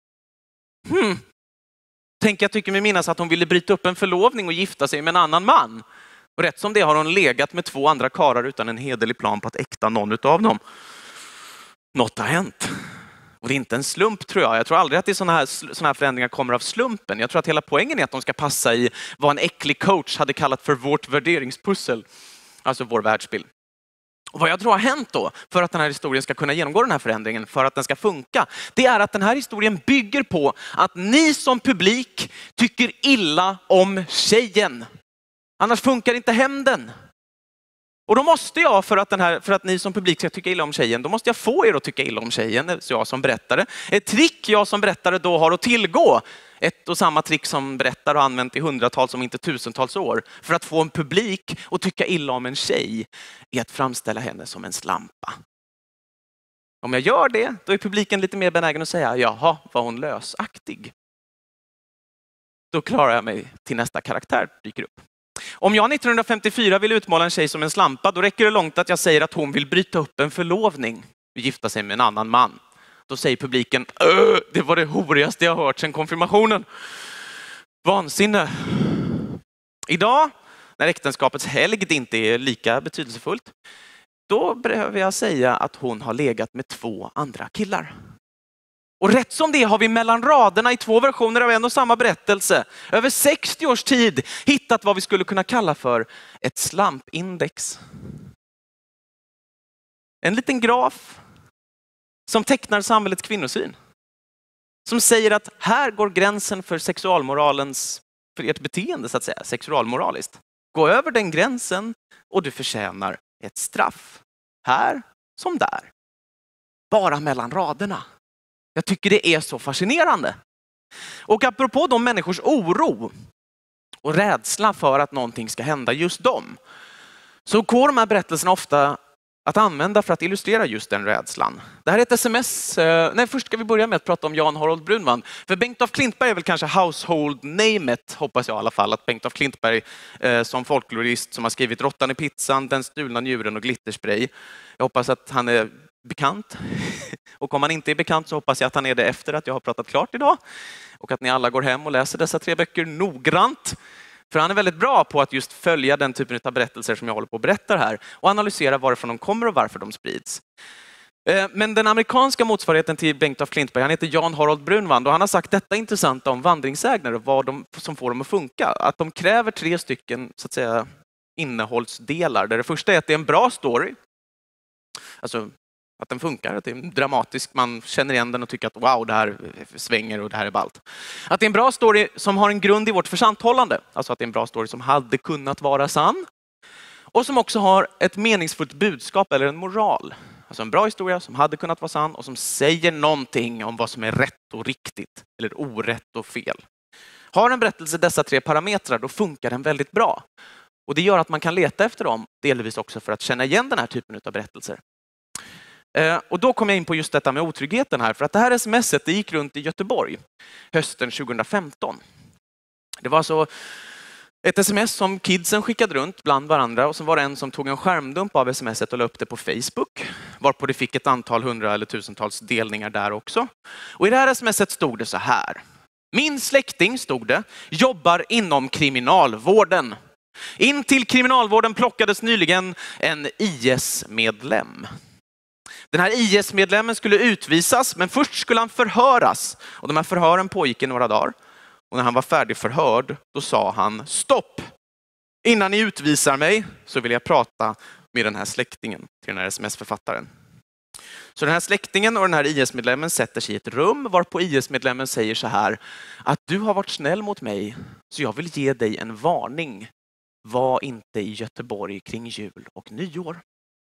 [SPEAKER 2] Jag tycker mig minnas att hon ville bryta upp en förlovning och gifta sig med en annan man. Och rätt som det har hon legat med 2 andra karar utan en hederlig plan på att äkta någon utav dem. Något har hänt. Och det är inte en slump, tror jag. Jag tror aldrig att det såna här förändringar kommer av slumpen. Jag tror att hela poängen är att de ska passa i vad en äcklig coach hade kallat för vårt värderingspussel. Alltså vår världsbild. Och vad jag tror har hänt då för att den här historien ska kunna genomgå den här förändringen, för att den ska funka, det är att den här historien bygger på att ni som publik tycker illa om tjejen. Annars funkar inte hämnden. Och då måste jag, för att ni som publik ska tycka illa om tjejen, då måste jag få er att tycka illa om tjejen, så jag som berättare. Ett trick jag som berättare då har att tillgå, ett och samma trick som berättare har använt i hundratals om inte tusentals år, för att få en publik att tycka illa om en tjej, är att framställa henne som en slampa. Om jag gör det, då är publiken lite mer benägen att säga, jaha, var hon lösaktig? Då klarar jag mig till nästa karaktär dyker upp. Om jag 1954 vill utmåla en tjej som en slampa, då räcker det långt att jag säger att hon vill bryta upp en förlovning och gifta sig med en annan man. Då säger publiken, det var det horigaste jag hört sedan konfirmationen. Vansinne. Idag, när äktenskapets helgd inte är lika betydelsefullt, då behöver jag säga att hon har legat med 2 andra killar. Och rätt som det har vi mellan raderna i 2 versioner av en och samma berättelse över 60 års tid hittat vad vi skulle kunna kalla för ett slampindex. En liten graf som tecknar samhällets kvinnosyn. Som säger att här går gränsen för sexualmoralens, för ert beteende så att säga, sexualmoraliskt. Gå över den gränsen och du förtjänar ett straff. Här som där. Bara mellan raderna. Jag tycker det är så fascinerande. Och apropå de människors oro och rädsla för att någonting ska hända just dem, så går de här berättelserna ofta att använda för att illustrera just den rädslan. Det här är ett sms. Först ska vi börja med att prata om Jan Harold Brunvand. För Bengt af Klintberg är väl kanske household name it, hoppas jag i alla fall. Att Bengt af Klintberg som folklorist som har skrivit Råttan i pizzan, Den stulna njuren och Glitterspray. Jag hoppas att han är bekant. Och om han inte är bekant så hoppas jag att han är det efter att jag har pratat klart idag. Och att ni alla går hem och läser dessa 3 böcker noggrant. För han är väldigt bra på att just följa den typen av berättelser som jag håller på att berätta här. Och analysera varifrån de kommer och varför de sprids. Men den amerikanska motsvarigheten till Bengt af Klintberg, han heter Jan Harold Brunvand. Och han har sagt detta intressanta om vandringssägner och vad som får dem att funka. Att de kräver 3 stycken så att säga innehållsdelar. Där det första är att det är en bra story. Alltså att den funkar, att det är dramatisk, man känner igen den och tycker att wow, det här svänger och det här är ballt. Att det är en bra story som har en grund i vårt försanthållande, alltså att det är en bra story som hade kunnat vara sann. Och som också har ett meningsfullt budskap eller en moral. Alltså en bra historia som hade kunnat vara sann och som säger någonting om vad som är rätt och riktigt eller orätt och fel. Har en berättelse dessa 3 parametrar, då funkar den väldigt bra. Och det gör att man kan leta efter dem, delvis också för att känna igen den här typen av berättelser. Och då kom jag in på just detta med otryggheten här. För att det här sms:et det gick runt i Göteborg hösten 2015. Det var alltså ett sms som kidsen skickade runt bland varandra. Och så var det en som tog en skärmdump av sms:et och la upp det på Facebook. Varpå det fick ett antal 100 eller tusentals delningar där också. Och i det här sms:et stod det så här. Min släkting, stod det, jobbar inom kriminalvården. In till kriminalvården plockades nyligen en IS-medlem. Den här IS-medlemmen skulle utvisas, men först skulle han förhöras. Och de här förhören pågick i några dagar. Och när han var färdig förhörd, då sa han stopp! Innan ni utvisar mig så vill jag prata med den här släktingen, till den här sms-författaren. Så den här släktingen och den här IS-medlemmen sätter sig i ett rum varpå IS-medlemmen säger så här att du har varit snäll mot mig så jag vill ge dig en varning. Var inte i Göteborg kring jul och nyår.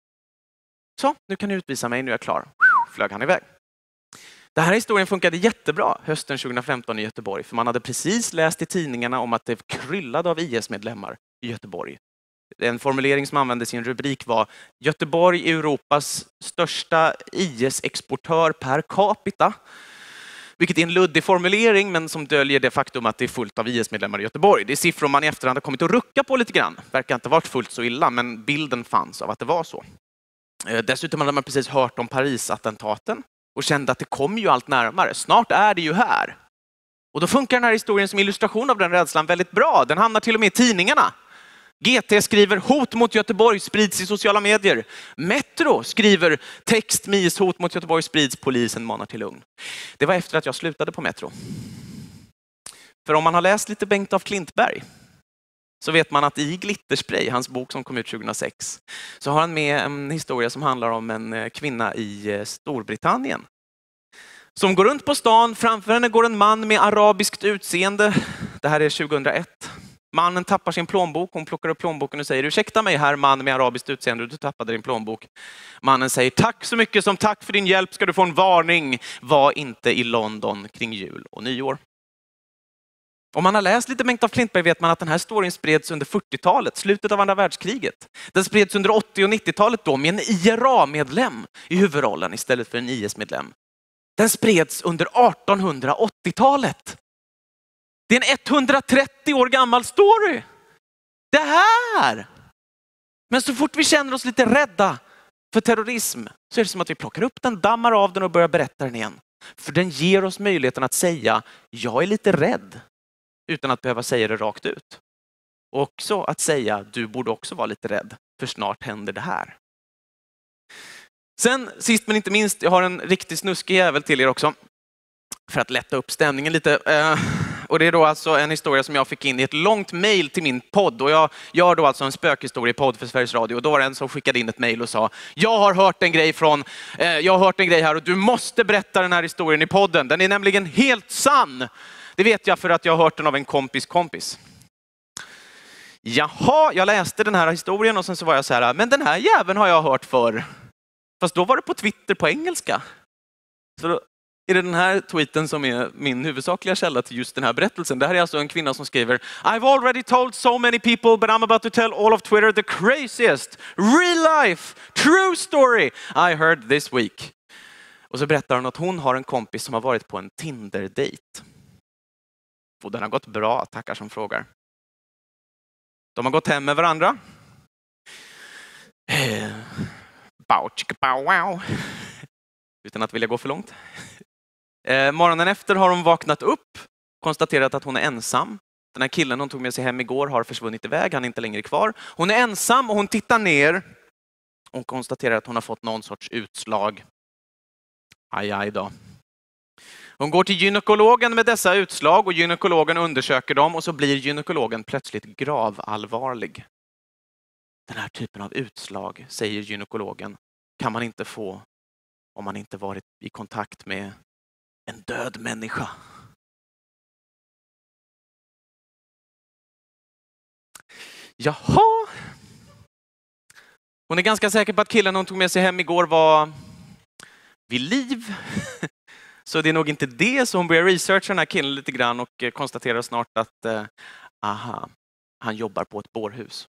[SPEAKER 2] Så, nu kan ni utvisa mig, nu är jag klar. Flög han iväg. Den här historien funkade jättebra hösten 2015 i Göteborg för man hade precis läst i tidningarna om att det kryllade av IS-medlemmar i Göteborg. En formulering som användes i en rubrik var Göteborg är Europas största IS-exportör per capita. Vilket är en luddig formulering men som döljer det faktum att det är fullt av IS-medlemmar i Göteborg. Det är siffror man i efterhand har kommit att rucka på lite grann. Verkar inte ha varit fullt så illa men bilden fanns av att det var så. Dessutom hade man precis hört om Paris-attentaten och kände att det kommer ju allt närmare. Snart är det ju här. Och då funkar den här historien som illustration av den rädslan väldigt bra. Den hamnar till och med i tidningarna. GT skriver hot mot Göteborg sprids i sociala medier. Metro skriver text med IS-hot mot Göteborg sprids, polisen manar till lugn. Det var efter att jag slutade på Metro. För om man har läst lite Bengt af Klintberg så vet man att i Glitterspray, hans bok som kom ut 2006, så har han med en historia som handlar om en kvinna i Storbritannien som går runt på stan. Framför henne går en man med arabiskt utseende. Det här är 2001. Mannen tappar sin plånbok. Hon plockar upp plånboken och säger ursäkta mig herr man med arabiskt utseende, du tappade din plånbok. Mannen säger tack så mycket, som tack för din hjälp ska du få en varning. Var inte i London kring jul och nyår. Om man har läst lite Bengt af Klintberg vet man att den här storyn spreds under 40-talet, slutet av andra världskriget. Den spreds under 80- och 90-talet då med en IRA-medlem i huvudrollen istället för en IS-medlem. Den spreds under 1880-talet. Det är en 130 år gammal story. Det här! Men så fort vi känner oss lite rädda för terrorism så är det som att vi plockar upp den, dammar av den och börjar berätta den igen. För den ger oss möjligheten att säga jag är lite rädd utan att behöva säga det rakt ut. Och också att säga du borde också vara lite rädd för snart händer det här. Sen sist men inte minst, jag har en riktigt snuskig jävel till er också för att lätta upp stämningen lite. Och det är då alltså en historia som jag fick in i ett långt mejl till min podd. Och jag gör då alltså en spökhistoriepodd för Sveriges Radio. Och då var det en som skickade in ett mejl och sa jag har hört en grej här och du måste berätta den här historien i podden. Den är nämligen helt sann. Det vet jag för att jag har hört den av en kompis. Jaha, jag läste den här historien och sen så var jag så här, men den här jäveln har jag hört för. Fast då var det på Twitter på engelska. Så då är det den här tweeten som är min huvudsakliga källa till just den här berättelsen. Det här är alltså en kvinna som skriver I've already told so many people but I'm about to tell all of Twitter the craziest, real life, true story I heard this week. Och så berättar hon att hon har en kompis som har varit på en Tinder-date. Och den har gått bra, tackar som frågar. De har gått hem med varandra. Wow. Utan att vilja gå för långt. Morgonen efter har hon vaknat upp, konstaterat att hon är ensam. Den här killen hon tog med sig hem igår har försvunnit iväg, han är inte längre kvar. Hon är ensam och hon tittar ner och konstaterar att hon har fått någon sorts utslag. Aj då. Hon går till gynekologen med dessa utslag och gynekologen undersöker dem och så blir gynekologen plötsligt gravallvarlig. Den här typen av utslag, säger gynekologen, kan man inte få om man inte varit i kontakt med en död människa. Jaha. Hon är ganska säker på att killen hon tog med sig hem igår var vid liv. Så det är nog inte det, så hon börjar researcha den här killen lite grann och konstaterar snart att han jobbar på ett bårhus.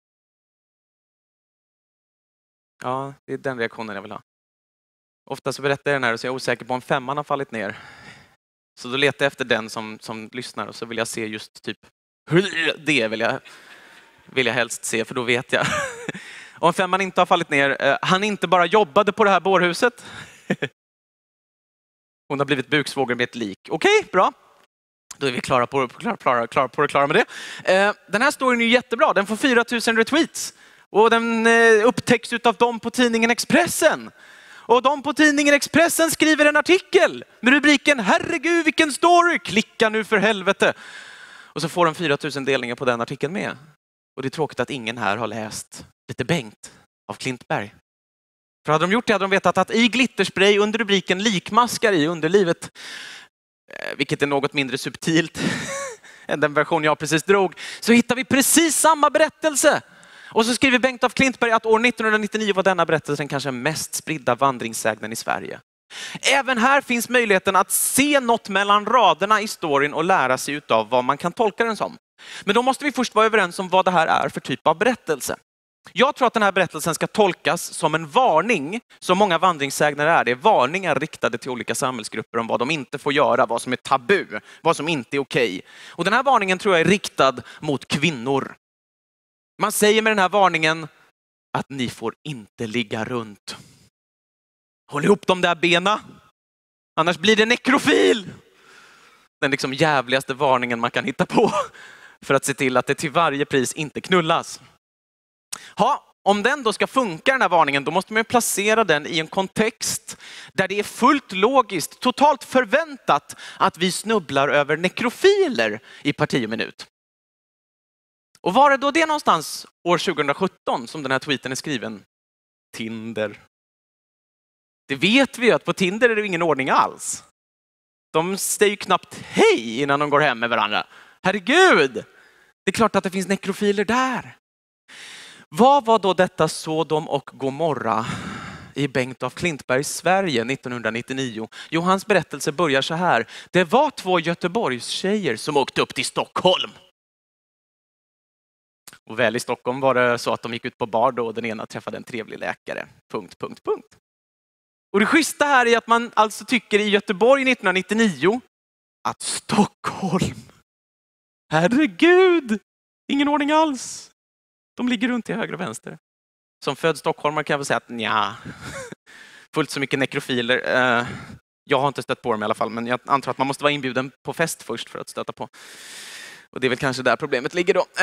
[SPEAKER 2] Ja, det är den reaktionen jag vill ha. Ofta så berättar jag den här och så är jag osäker på om 5:an har fallit ner. Så då letar jag efter den som lyssnar och så vill jag se just typ det vill jag helst se, för då vet jag. Om 5:an inte har fallit ner, han inte bara jobbade på det här bårhuset. Hon har blivit buksvåger med ett lik. Okej, bra. Då är vi klara med det. Den här storyn är ju jättebra. Den får 4000 retweets. Och den upptäcks av dem på tidningen Expressen. Och de på tidningen Expressen skriver en artikel med rubriken herregud vilken story, klicka nu för helvete. Och så får de 4000 delningar på den artikeln med. Och det är tråkigt att ingen här har läst lite Bengt av Klintberg. För hade de gjort det hade de vetat att i glitterspray under rubriken likmaskar i underlivet, vilket är något mindre subtilt än den version jag precis drog, så hittar vi precis samma berättelse. Och så skriver Bengt af Klintberg att år 1999 var denna berättelsen kanske mest spridda vandringssägnen i Sverige. Även här finns möjligheten att se något mellan raderna i storyn och lära sig utav vad man kan tolka den som. Men då måste vi först vara överens om vad det här är för typ av berättelse. Jag tror att den här berättelsen ska tolkas som en varning, som många vandringssägner är. Det är varningar riktade till olika samhällsgrupper om vad de inte får göra, vad som är tabu, vad som inte är okej. Och den här varningen tror jag är riktad mot kvinnor. Man säger med den här varningen att ni får inte ligga runt. Håll ihop de där bena, annars blir det nekrofil. Den liksom jävligaste varningen man kan hitta på för att se till att det till varje pris inte knullas. Om den då ska funka, den här varningen, då måste man placera den i en kontext där det är fullt logiskt, totalt förväntat att vi snubblar över nekrofiler i parti och minut. Och var är då det någonstans år 2017 som den här tweeten är skriven? Tinder. Det vet vi ju att på Tinder är det ingen ordning alls. De säger ju knappt hej innan de går hem med varandra. Herregud! Det är klart att det finns nekrofiler där. Vad var då detta Sodom och Gomorra i Bengt af Klintbergs Sverige 1999? Jo, hans berättelse börjar så här. Det var 2 Göteborgstjejer som åkte upp till Stockholm. Och väl i Stockholm var det så att de gick ut på bar då och den ena träffade en trevlig läkare. ... Och det schyssta här är att man alltså tycker i Göteborg 1999 att Stockholm, herregud, ingen ordning alls. De ligger runt till höger och vänster. Som född stockholmare kan jag väl säga att nja, fullt så mycket nekrofiler. Jag har inte stött på dem i alla fall, men jag antar att man måste vara inbjuden på fest först för att stöta på. Och det är väl kanske där problemet ligger då.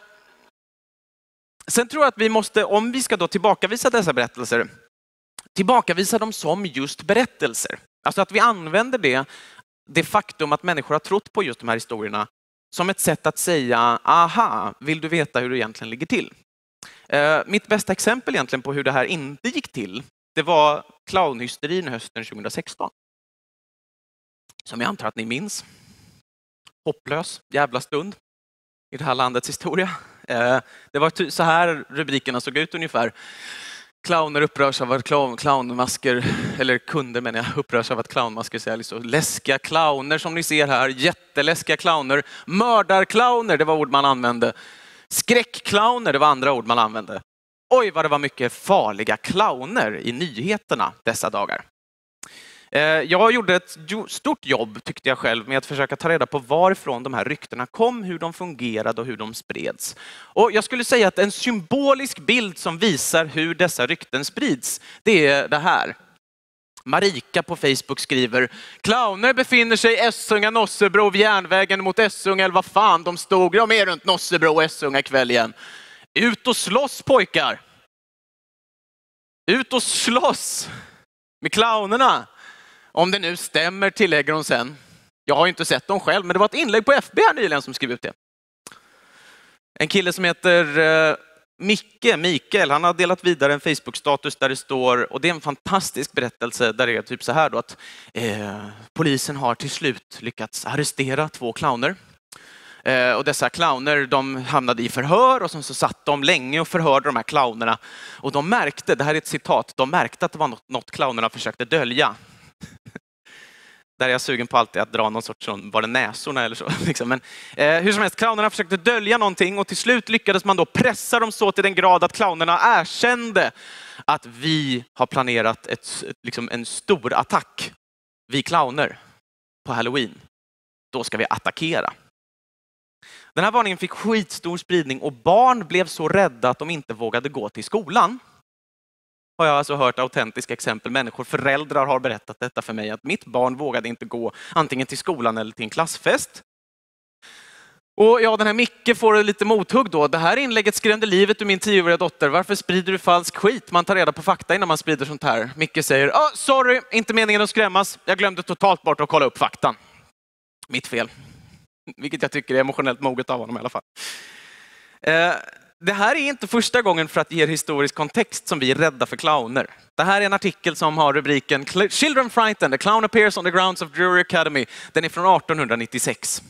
[SPEAKER 2] Sen tror jag att vi måste, om vi ska då tillbakavisa dessa berättelser, tillbakavisa dem som just berättelser. Alltså att vi använder det faktum att människor har trott på just de här historierna som ett sätt att säga, aha, vill du veta hur det egentligen ligger till? Mitt bästa exempel egentligen på hur det här inte gick till, det var clownhysterin hösten 2016. Som jag antar att ni minns. Hopplös jävla stund i det här landets historia. Det var så här rubrikerna såg ut ungefär. Clowner upprörs av att clownmasker, eller kunder menar jag, upprörs av att clownmasker säljs. Så läskiga clowner som ni ser här, jätteläskiga clowner. Mördarclowner, det var ord man använde. Skräckclowner, det var andra ord man använde. Oj, vad det var mycket farliga clowner i nyheterna dessa dagar. Jag gjorde ett stort jobb, tyckte jag själv, med att försöka ta reda på varifrån de här ryktena kom, hur de fungerade och hur de spreds. Och jag skulle säga att en symbolisk bild som visar hur dessa rykten sprids, det är det här. Marika på Facebook skriver: clowner befinner sig i Essunga Nossebro vid järnvägen mot Essunga, eller vad fan de stod. De är runt Nossebro och Essunga kväll igen. Ut och slåss, pojkar! Ut och slåss med clownerna! Om det nu stämmer, tillägger hon sen. Jag har ju inte sett dem själv, men det var ett inlägg på FB här nyligen som skrev ut det. En kille som heter Mikael, han har delat vidare en Facebook-status där det står, och det är en fantastisk berättelse där det är typ så här då, att polisen har till slut lyckats arrestera 2 clowner. Och dessa clowner, de hamnade i förhör och så satt de länge och förhörde de här clownerna. Och de märkte, det här är ett citat, de märkte att det var något clownerna försökte dölja. Där är jag sugen på alltid att dra någon sorts, var det näsorna eller så. Liksom. Men hur som helst, clownerna försökte dölja någonting och till slut lyckades man då pressa dem så till den grad att clownerna erkände att vi har planerat en stor attack. Vi clowner på Halloween. Då ska vi attackera. Den här varningen fick skitstor spridning och barn blev så rädda att de inte vågade gå till skolan. Har jag alltså hört autentiska exempel. Föräldrar har berättat detta för mig, att mitt barn vågade inte gå antingen till skolan eller till en klassfest. Och ja, den här Micke får lite mothugg då. Det här inlägget skrämde livet ur min 10-åriga dotter. Varför sprider du falsk skit? Man tar reda på fakta innan man sprider sånt här. Micke säger, sorry, inte meningen att skrämmas. Jag glömde totalt bort att kolla upp faktan. Mitt fel. Vilket jag tycker är emotionellt moget av honom i alla fall. det här är inte första gången för att ge historisk kontext som vi är rädda för clowner. Det här är en artikel som har rubriken Children Frightened, a clown appears on the grounds of Drury Academy. Den är från 1896.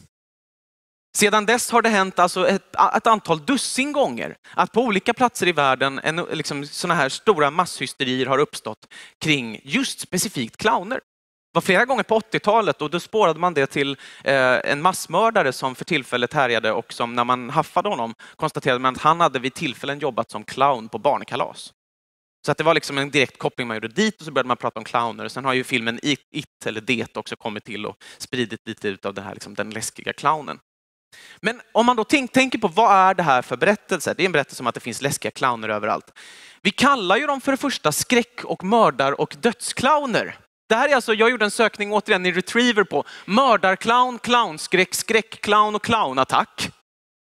[SPEAKER 2] Sedan dess har det hänt alltså ett antal dussin gånger att på olika platser i världen liksom, såna här stora masshysterier har uppstått kring just specifikt clowner. Det var flera gånger på 80-talet och då spårade man det till en massmördare som för tillfället härjade och som när man haffade honom konstaterade man att han hade vid tillfällen jobbat som clown på barnkalas. Så att det var liksom en direkt koppling man gjorde dit och så började man prata om clowner. Och sen har ju filmen It eller Det också kommit till och spridit lite ut av det här, liksom, den läskiga clownen. Men om man då tänker på vad är det här för berättelse? Det är en berättelse om att det finns läskiga clowner överallt. Vi kallar ju dem för det första skräck- och mördar- och dödsclowner. Det här är alltså, jag gjorde en sökning återigen i Retriever på mördarclown, clownskräck, skräckclown och clownattack.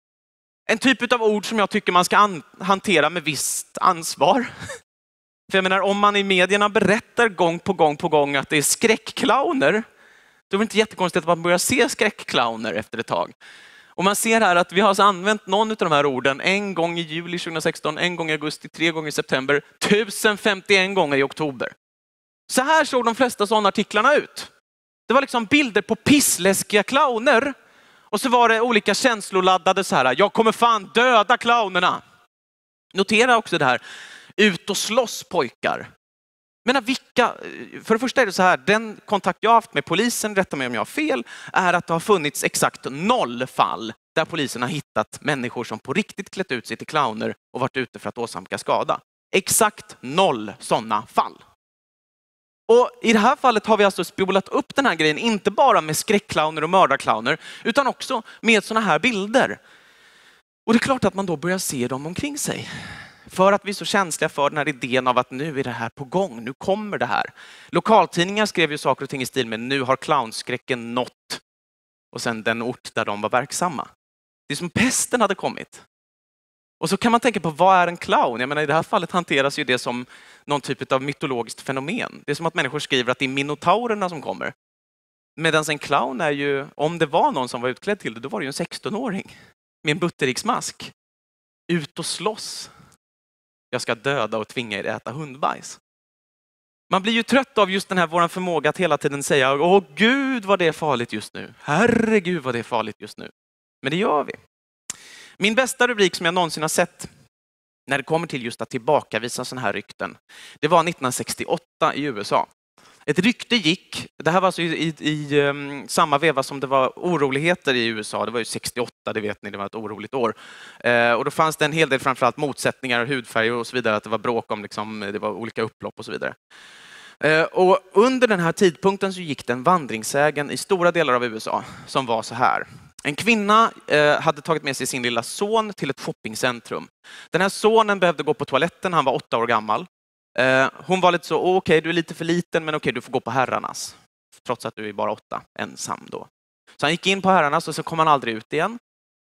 [SPEAKER 2] En typ av ord som jag tycker man ska hantera med visst ansvar. För jag menar, om man i medierna berättar gång på gång att det är skräckclowner, då är det inte jättekonstigt att man börjar se skräckclowner efter ett tag. Och man ser här att vi har alltså använt någon av de här orden en gång i juli 2016, en gång i augusti, 3 gånger i september, 1051 gånger i oktober. Så här såg de flesta sådana artiklarna ut. Det var liksom bilder på pissläskiga clowner. Och så var det olika känsloladdade så här, jag kommer fan döda clownerna. Notera också det här, ut och slåss pojkar. Men vilka, för det första är det så här, den kontakt jag har haft med polisen, rätta mig om jag har fel, är att det har funnits exakt 0 fall där polisen har hittat människor som på riktigt klätt ut sig till clowner och varit ute för att åsamka skada. Exakt 0 sådana fall. Och i det här fallet har vi alltså spolat upp den här grejen, inte bara med skräckclowner och mördarclowner, utan också med sådana här bilder. Och det är klart att man då börjar se dem omkring sig. För att vi är så känsliga för den här idén av att nu är det här på gång, nu kommer det här. Lokaltidningar skrev ju saker och ting i stil med nu har clownskräcken nått. Och sen den ort där de var verksamma. Det är som pesten hade kommit. Och så kan man tänka på, vad är en clown? Jag menar, i det här fallet hanteras ju det som någon typ av mytologiskt fenomen. Det är som att människor skriver att det är minotaurerna som kommer. Medan en clown är ju, om det var någon som var utklädd till det, då var det ju en 16-åring. Med en butteriksmask. Ut och slåss. Jag ska döda och tvinga er äta hundbajs. Man blir ju trött av just den här våran förmåga att hela tiden säga, åh gud vad det är farligt just nu. Herregud vad det är farligt just nu. Men det gör vi. Min bästa rubrik som jag någonsin har sett när det kommer till just att tillbakavisa sådana här rykten, det var 1968 i USA. Ett rykte gick, det här var alltså i samma veva som det var oroligheter i USA, det var ju 68, det vet ni, det var ett oroligt år. Och då fanns det en hel del framförallt motsättningar, hudfärg och så vidare, att det var bråk om liksom, det var olika upplopp och så vidare. Och under den här tidpunkten så gick det en vandringssägen i stora delar av USA som var så här. En kvinna hade tagit med sig sin lilla son till ett shoppingcentrum. Den här sonen behövde gå på toaletten, han var 8 år gammal. Hon var lite så, okej, du är lite för liten, men okej, du får gå på herrarnas. Trots att du är bara 8, ensam då. Så han gick in på herrarnas och så kom han aldrig ut igen.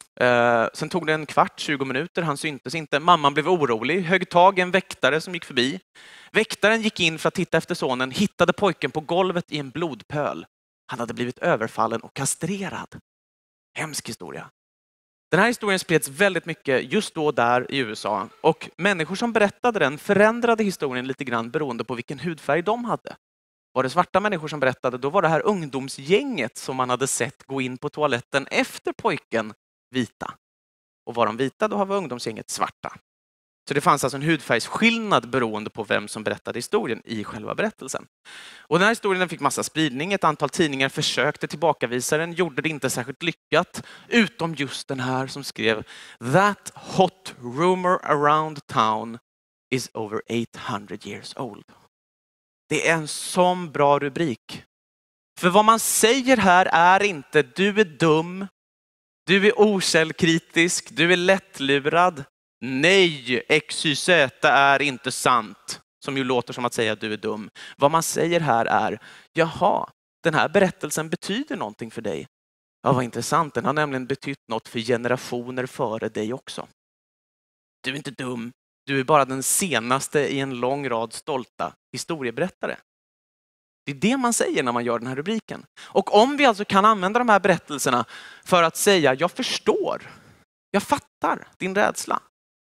[SPEAKER 2] Sen tog det en kvart, 20 minuter, han syntes inte. Mamman blev orolig, högg tag i en väktare som gick förbi. Väktaren gick in för att titta efter sonen, hittade pojken på golvet i en blodpöl. Han hade blivit överfallen och kastrerad. Hemsk historia. Den här historien spreds väldigt mycket just då där i USA. Och människor som berättade den förändrade historien lite grann beroende på vilken hudfärg de hade. Var det svarta människor som berättade, då var det här ungdomsgänget som man hade sett gå in på toaletten efter pojken vita. Och var de vita, då var ungdomsgänget svarta. Så det fanns alltså en hudfärgsskillnad beroende på vem som berättade historien i själva berättelsen. Och den här historien fick massa spridning. Ett antal tidningar försökte tillbakavisa den, gjorde det inte särskilt lyckat. Utom just den här som skrev That hot rumor around town is over 800 years old. Det är en sån bra rubrik. För vad man säger här är inte du är dum, du är okällkritisk, du är lättlurad. Nej, XYZ är inte sant. Som ju låter som att säga att du är dum. Vad man säger här är, jaha, den här berättelsen betyder någonting för dig. Ja, vad intressant. Den har nämligen betytt något för generationer före dig också. Du är inte dum. Du är bara den senaste i en lång rad stolta historieberättare. Det är det man säger när man gör den här rubriken. Och om vi alltså kan använda de här berättelserna för att säga, jag förstår. Jag fattar din rädsla.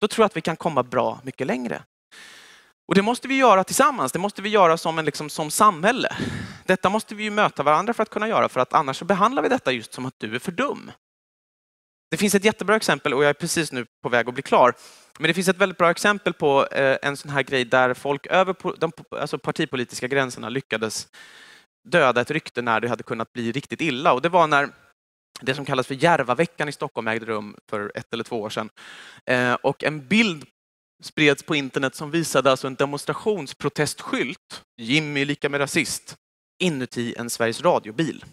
[SPEAKER 2] då tror jag att vi kan komma bra mycket längre. Och det måste vi göra tillsammans, det måste vi göra som samhälle. Detta måste vi ju möta varandra för att kunna göra, för att annars så behandlar vi detta just som att du är för dum. Det finns ett jättebra exempel, och jag är precis nu på väg att bli klar. Men det finns ett väldigt bra exempel på en sån här grej där folk över de partipolitiska gränserna lyckades döda ett rykte när det hade kunnat bli riktigt illa. Och det var när det som kallas för Järvaveckan i Stockholm ägde rum för 1 eller 2 år sedan. Och en bild spreds på internet som visade alltså en demonstrationsprotestskylt, Jimmy lika med rasist, inuti en Sveriges radiobil.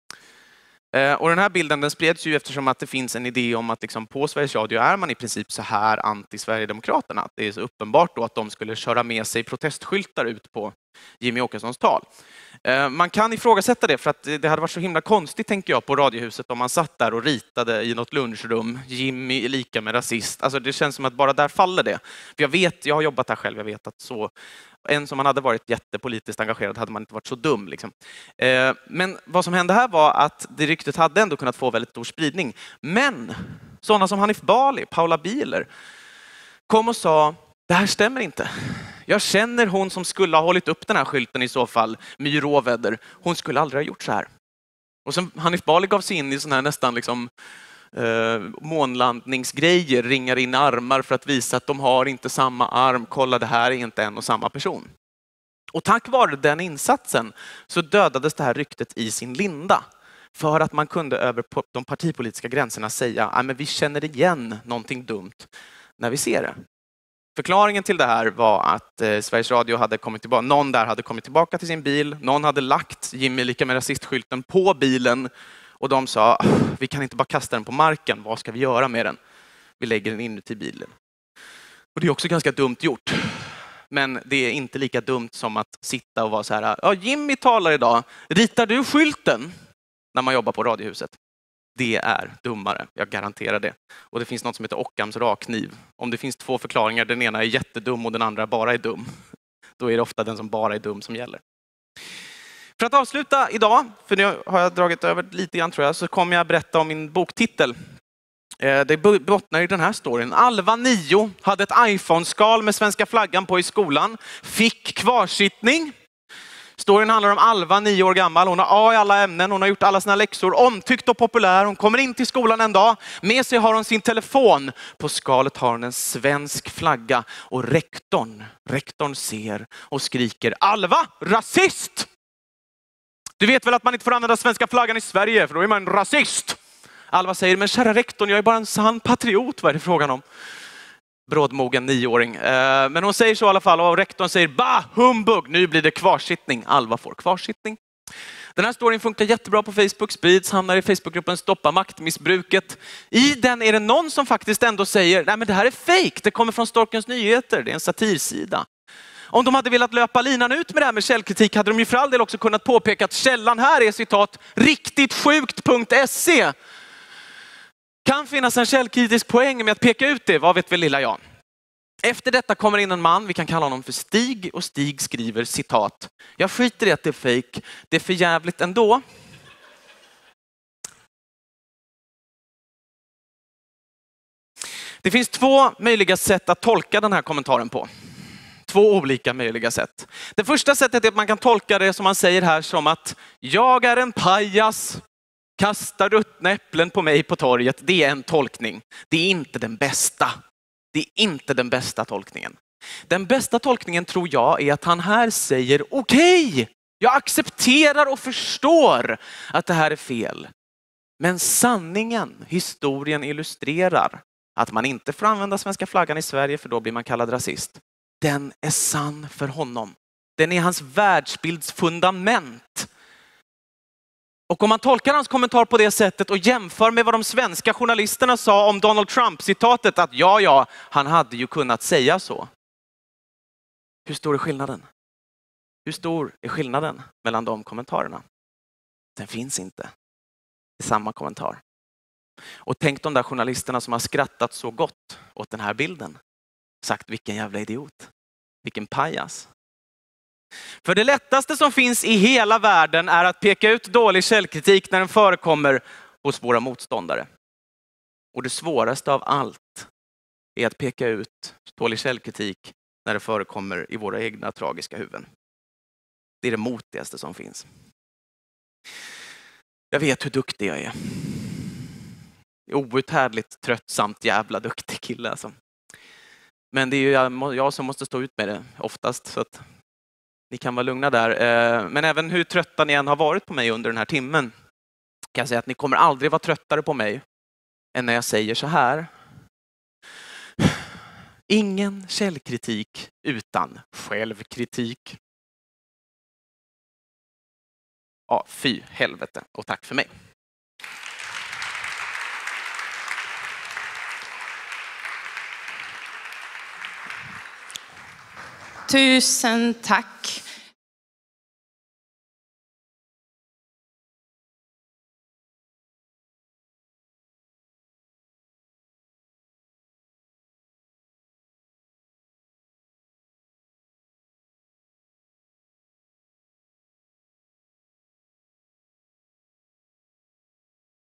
[SPEAKER 2] Och den här bilden den spreds ju eftersom att det finns en idé om att liksom på Sveriges Radio är man i princip så här anti-Sverigedemokraterna. Att det är så uppenbart då att de skulle köra med sig protestskyltar ut på Jimmy Åkessons tal. Man kan ifrågasätta det, för att det hade varit så himla konstigt, tänker jag, på Radiohuset om man satt där och ritade i något lunchrum Jimmy är lika med rasist. Alltså det känns som att bara där faller det. För jag har jobbat här själv, jag vet att så en som man hade varit jättepolitiskt engagerad hade man inte varit så dum. Liksom. Men vad som hände här var att det ryktet hade ändå kunnat få väldigt stor spridning. Men sådana som Hanif Bali, Paula Bieler, kom och sa, det här stämmer inte. Jag känner hon som skulle ha hållit upp den här skylten i så fall, My Råväder. Hon skulle aldrig ha gjort så här. Och sen Hanif Bali gav sig in i sån här nästan liksom månlandningsgrejer, ringar in armar för att visa att de har inte samma arm. Kolla, det här är inte en och samma person. Och tack vare den insatsen så dödades det här ryktet i sin linda. För att man kunde över de partipolitiska gränserna säga, men vi känner igen någonting dumt när vi ser det. Förklaringen till det här var att Sveriges Radio hade kommit tillbaka, någon där hade kommit tillbaka till sin bil, någon hade lagt Jimmy lika med rasistskylten på bilen och de sa, vi kan inte bara kasta den på marken, vad ska vi göra med den? Vi lägger den inuti bilen. Och det är också ganska dumt gjort. Men det är inte lika dumt som att sitta och vara så här, ja, Jimmy talar idag, ritar du skylten? När man jobbar på Radiohuset. Det är dummare, jag garanterar det. Och det finns något som heter Occams rakkniv. Om det finns 2 förklaringar, den ena är jättedum och den andra bara är dum, då är det ofta den som bara är dum som gäller. För att avsluta idag, för nu har jag dragit över lite grann tror jag, så kommer jag berätta om min boktitel. Det bottnar i den här storyn. Alva 9 hade ett iPhone-skal med svenska flaggan på i skolan, fick kvarsittning. Storyn handlar om Alva, 9 år gammal. Hon har A i alla ämnen, hon har gjort alla sina läxor, omtyckt och populär. Hon kommer in till skolan en dag, med sig har hon sin telefon. På skalet har hon en svensk flagga och rektorn ser och skriker, Alva, rasist! Du vet väl att man inte får använda svenska flaggan i Sverige, för då är man rasist. Alva säger, men kära rektorn, jag är bara en sann patriot, vad är det frågan om? Brådmogen 9-åring. Men hon säger så i alla fall och rektorn säger, bah, humbug, nu blir det kvarsittning. Alva får kvarsittning. Den här storyn funkar jättebra på Facebook, sprids, hamnar i Facebookgruppen Stoppa maktmissbruket. I den är det någon som faktiskt ändå säger, nej men det här är fake, det kommer från Storkens Nyheter, det är en satirsida. Om de hade velat löpa linan ut med det här med källkritik hade de ju för all del också kunnat påpeka att källan här är citat riktigsjukt.se. Kan finnas en källkritisk poäng med att peka ut det, vad vet väl lilla jag. Efter detta kommer in en man, vi kan kalla honom för Stig, och Stig skriver citat, jag skiter i att det är fake, det är för jävligt ändå. Det finns 2 möjliga sätt att tolka den här kommentaren på. 2 olika möjliga sätt. Det första sättet är att man kan tolka det som man säger här som att jag är en pajas, kastar ruttna äpplen på mig på torget. Det är en tolkning. Det är inte den bästa. Det är inte den bästa tolkningen. Den bästa tolkningen tror jag är att han här säger okej, jag accepterar och förstår att det här är fel. Men sanningen, historien illustrerar att man inte får använda svenska flaggan i Sverige för då blir man kallad rasist. Den är sann för honom. Den är hans världsbilds fundament. Och om man tolkar hans kommentar på det sättet och jämför med vad de svenska journalisterna sa om Donald Trump-citatet att ja, han hade ju kunnat säga så. Hur stor är skillnaden? Hur stor är skillnaden mellan de kommentarerna? Den finns inte i samma kommentar. Och tänk de där journalisterna som har skrattat så gott åt den här bilden. Sagt vilken jävla idiot. Vilken pajas. För det lättaste som finns i hela världen är att peka ut dålig källkritik när den förekommer hos våra motståndare. Och det svåraste av allt är att peka ut tålig källkritik när det förekommer i våra egna tragiska huvuden. Det är det motigaste som finns. Jag vet hur duktig jag är. Outhärdligt tröttsamt jävla duktig kille alltså. Men det är ju jag som måste stå ut med det oftast, så att ni kan vara lugna där. Men även hur trötta ni än har varit på mig under den här timmen kan jag säga att ni kommer aldrig vara tröttare på mig än när jag säger så här. Ingen källkritik utan självkritik. Ja, fy helvete och tack för mig.
[SPEAKER 1] Tusen tack.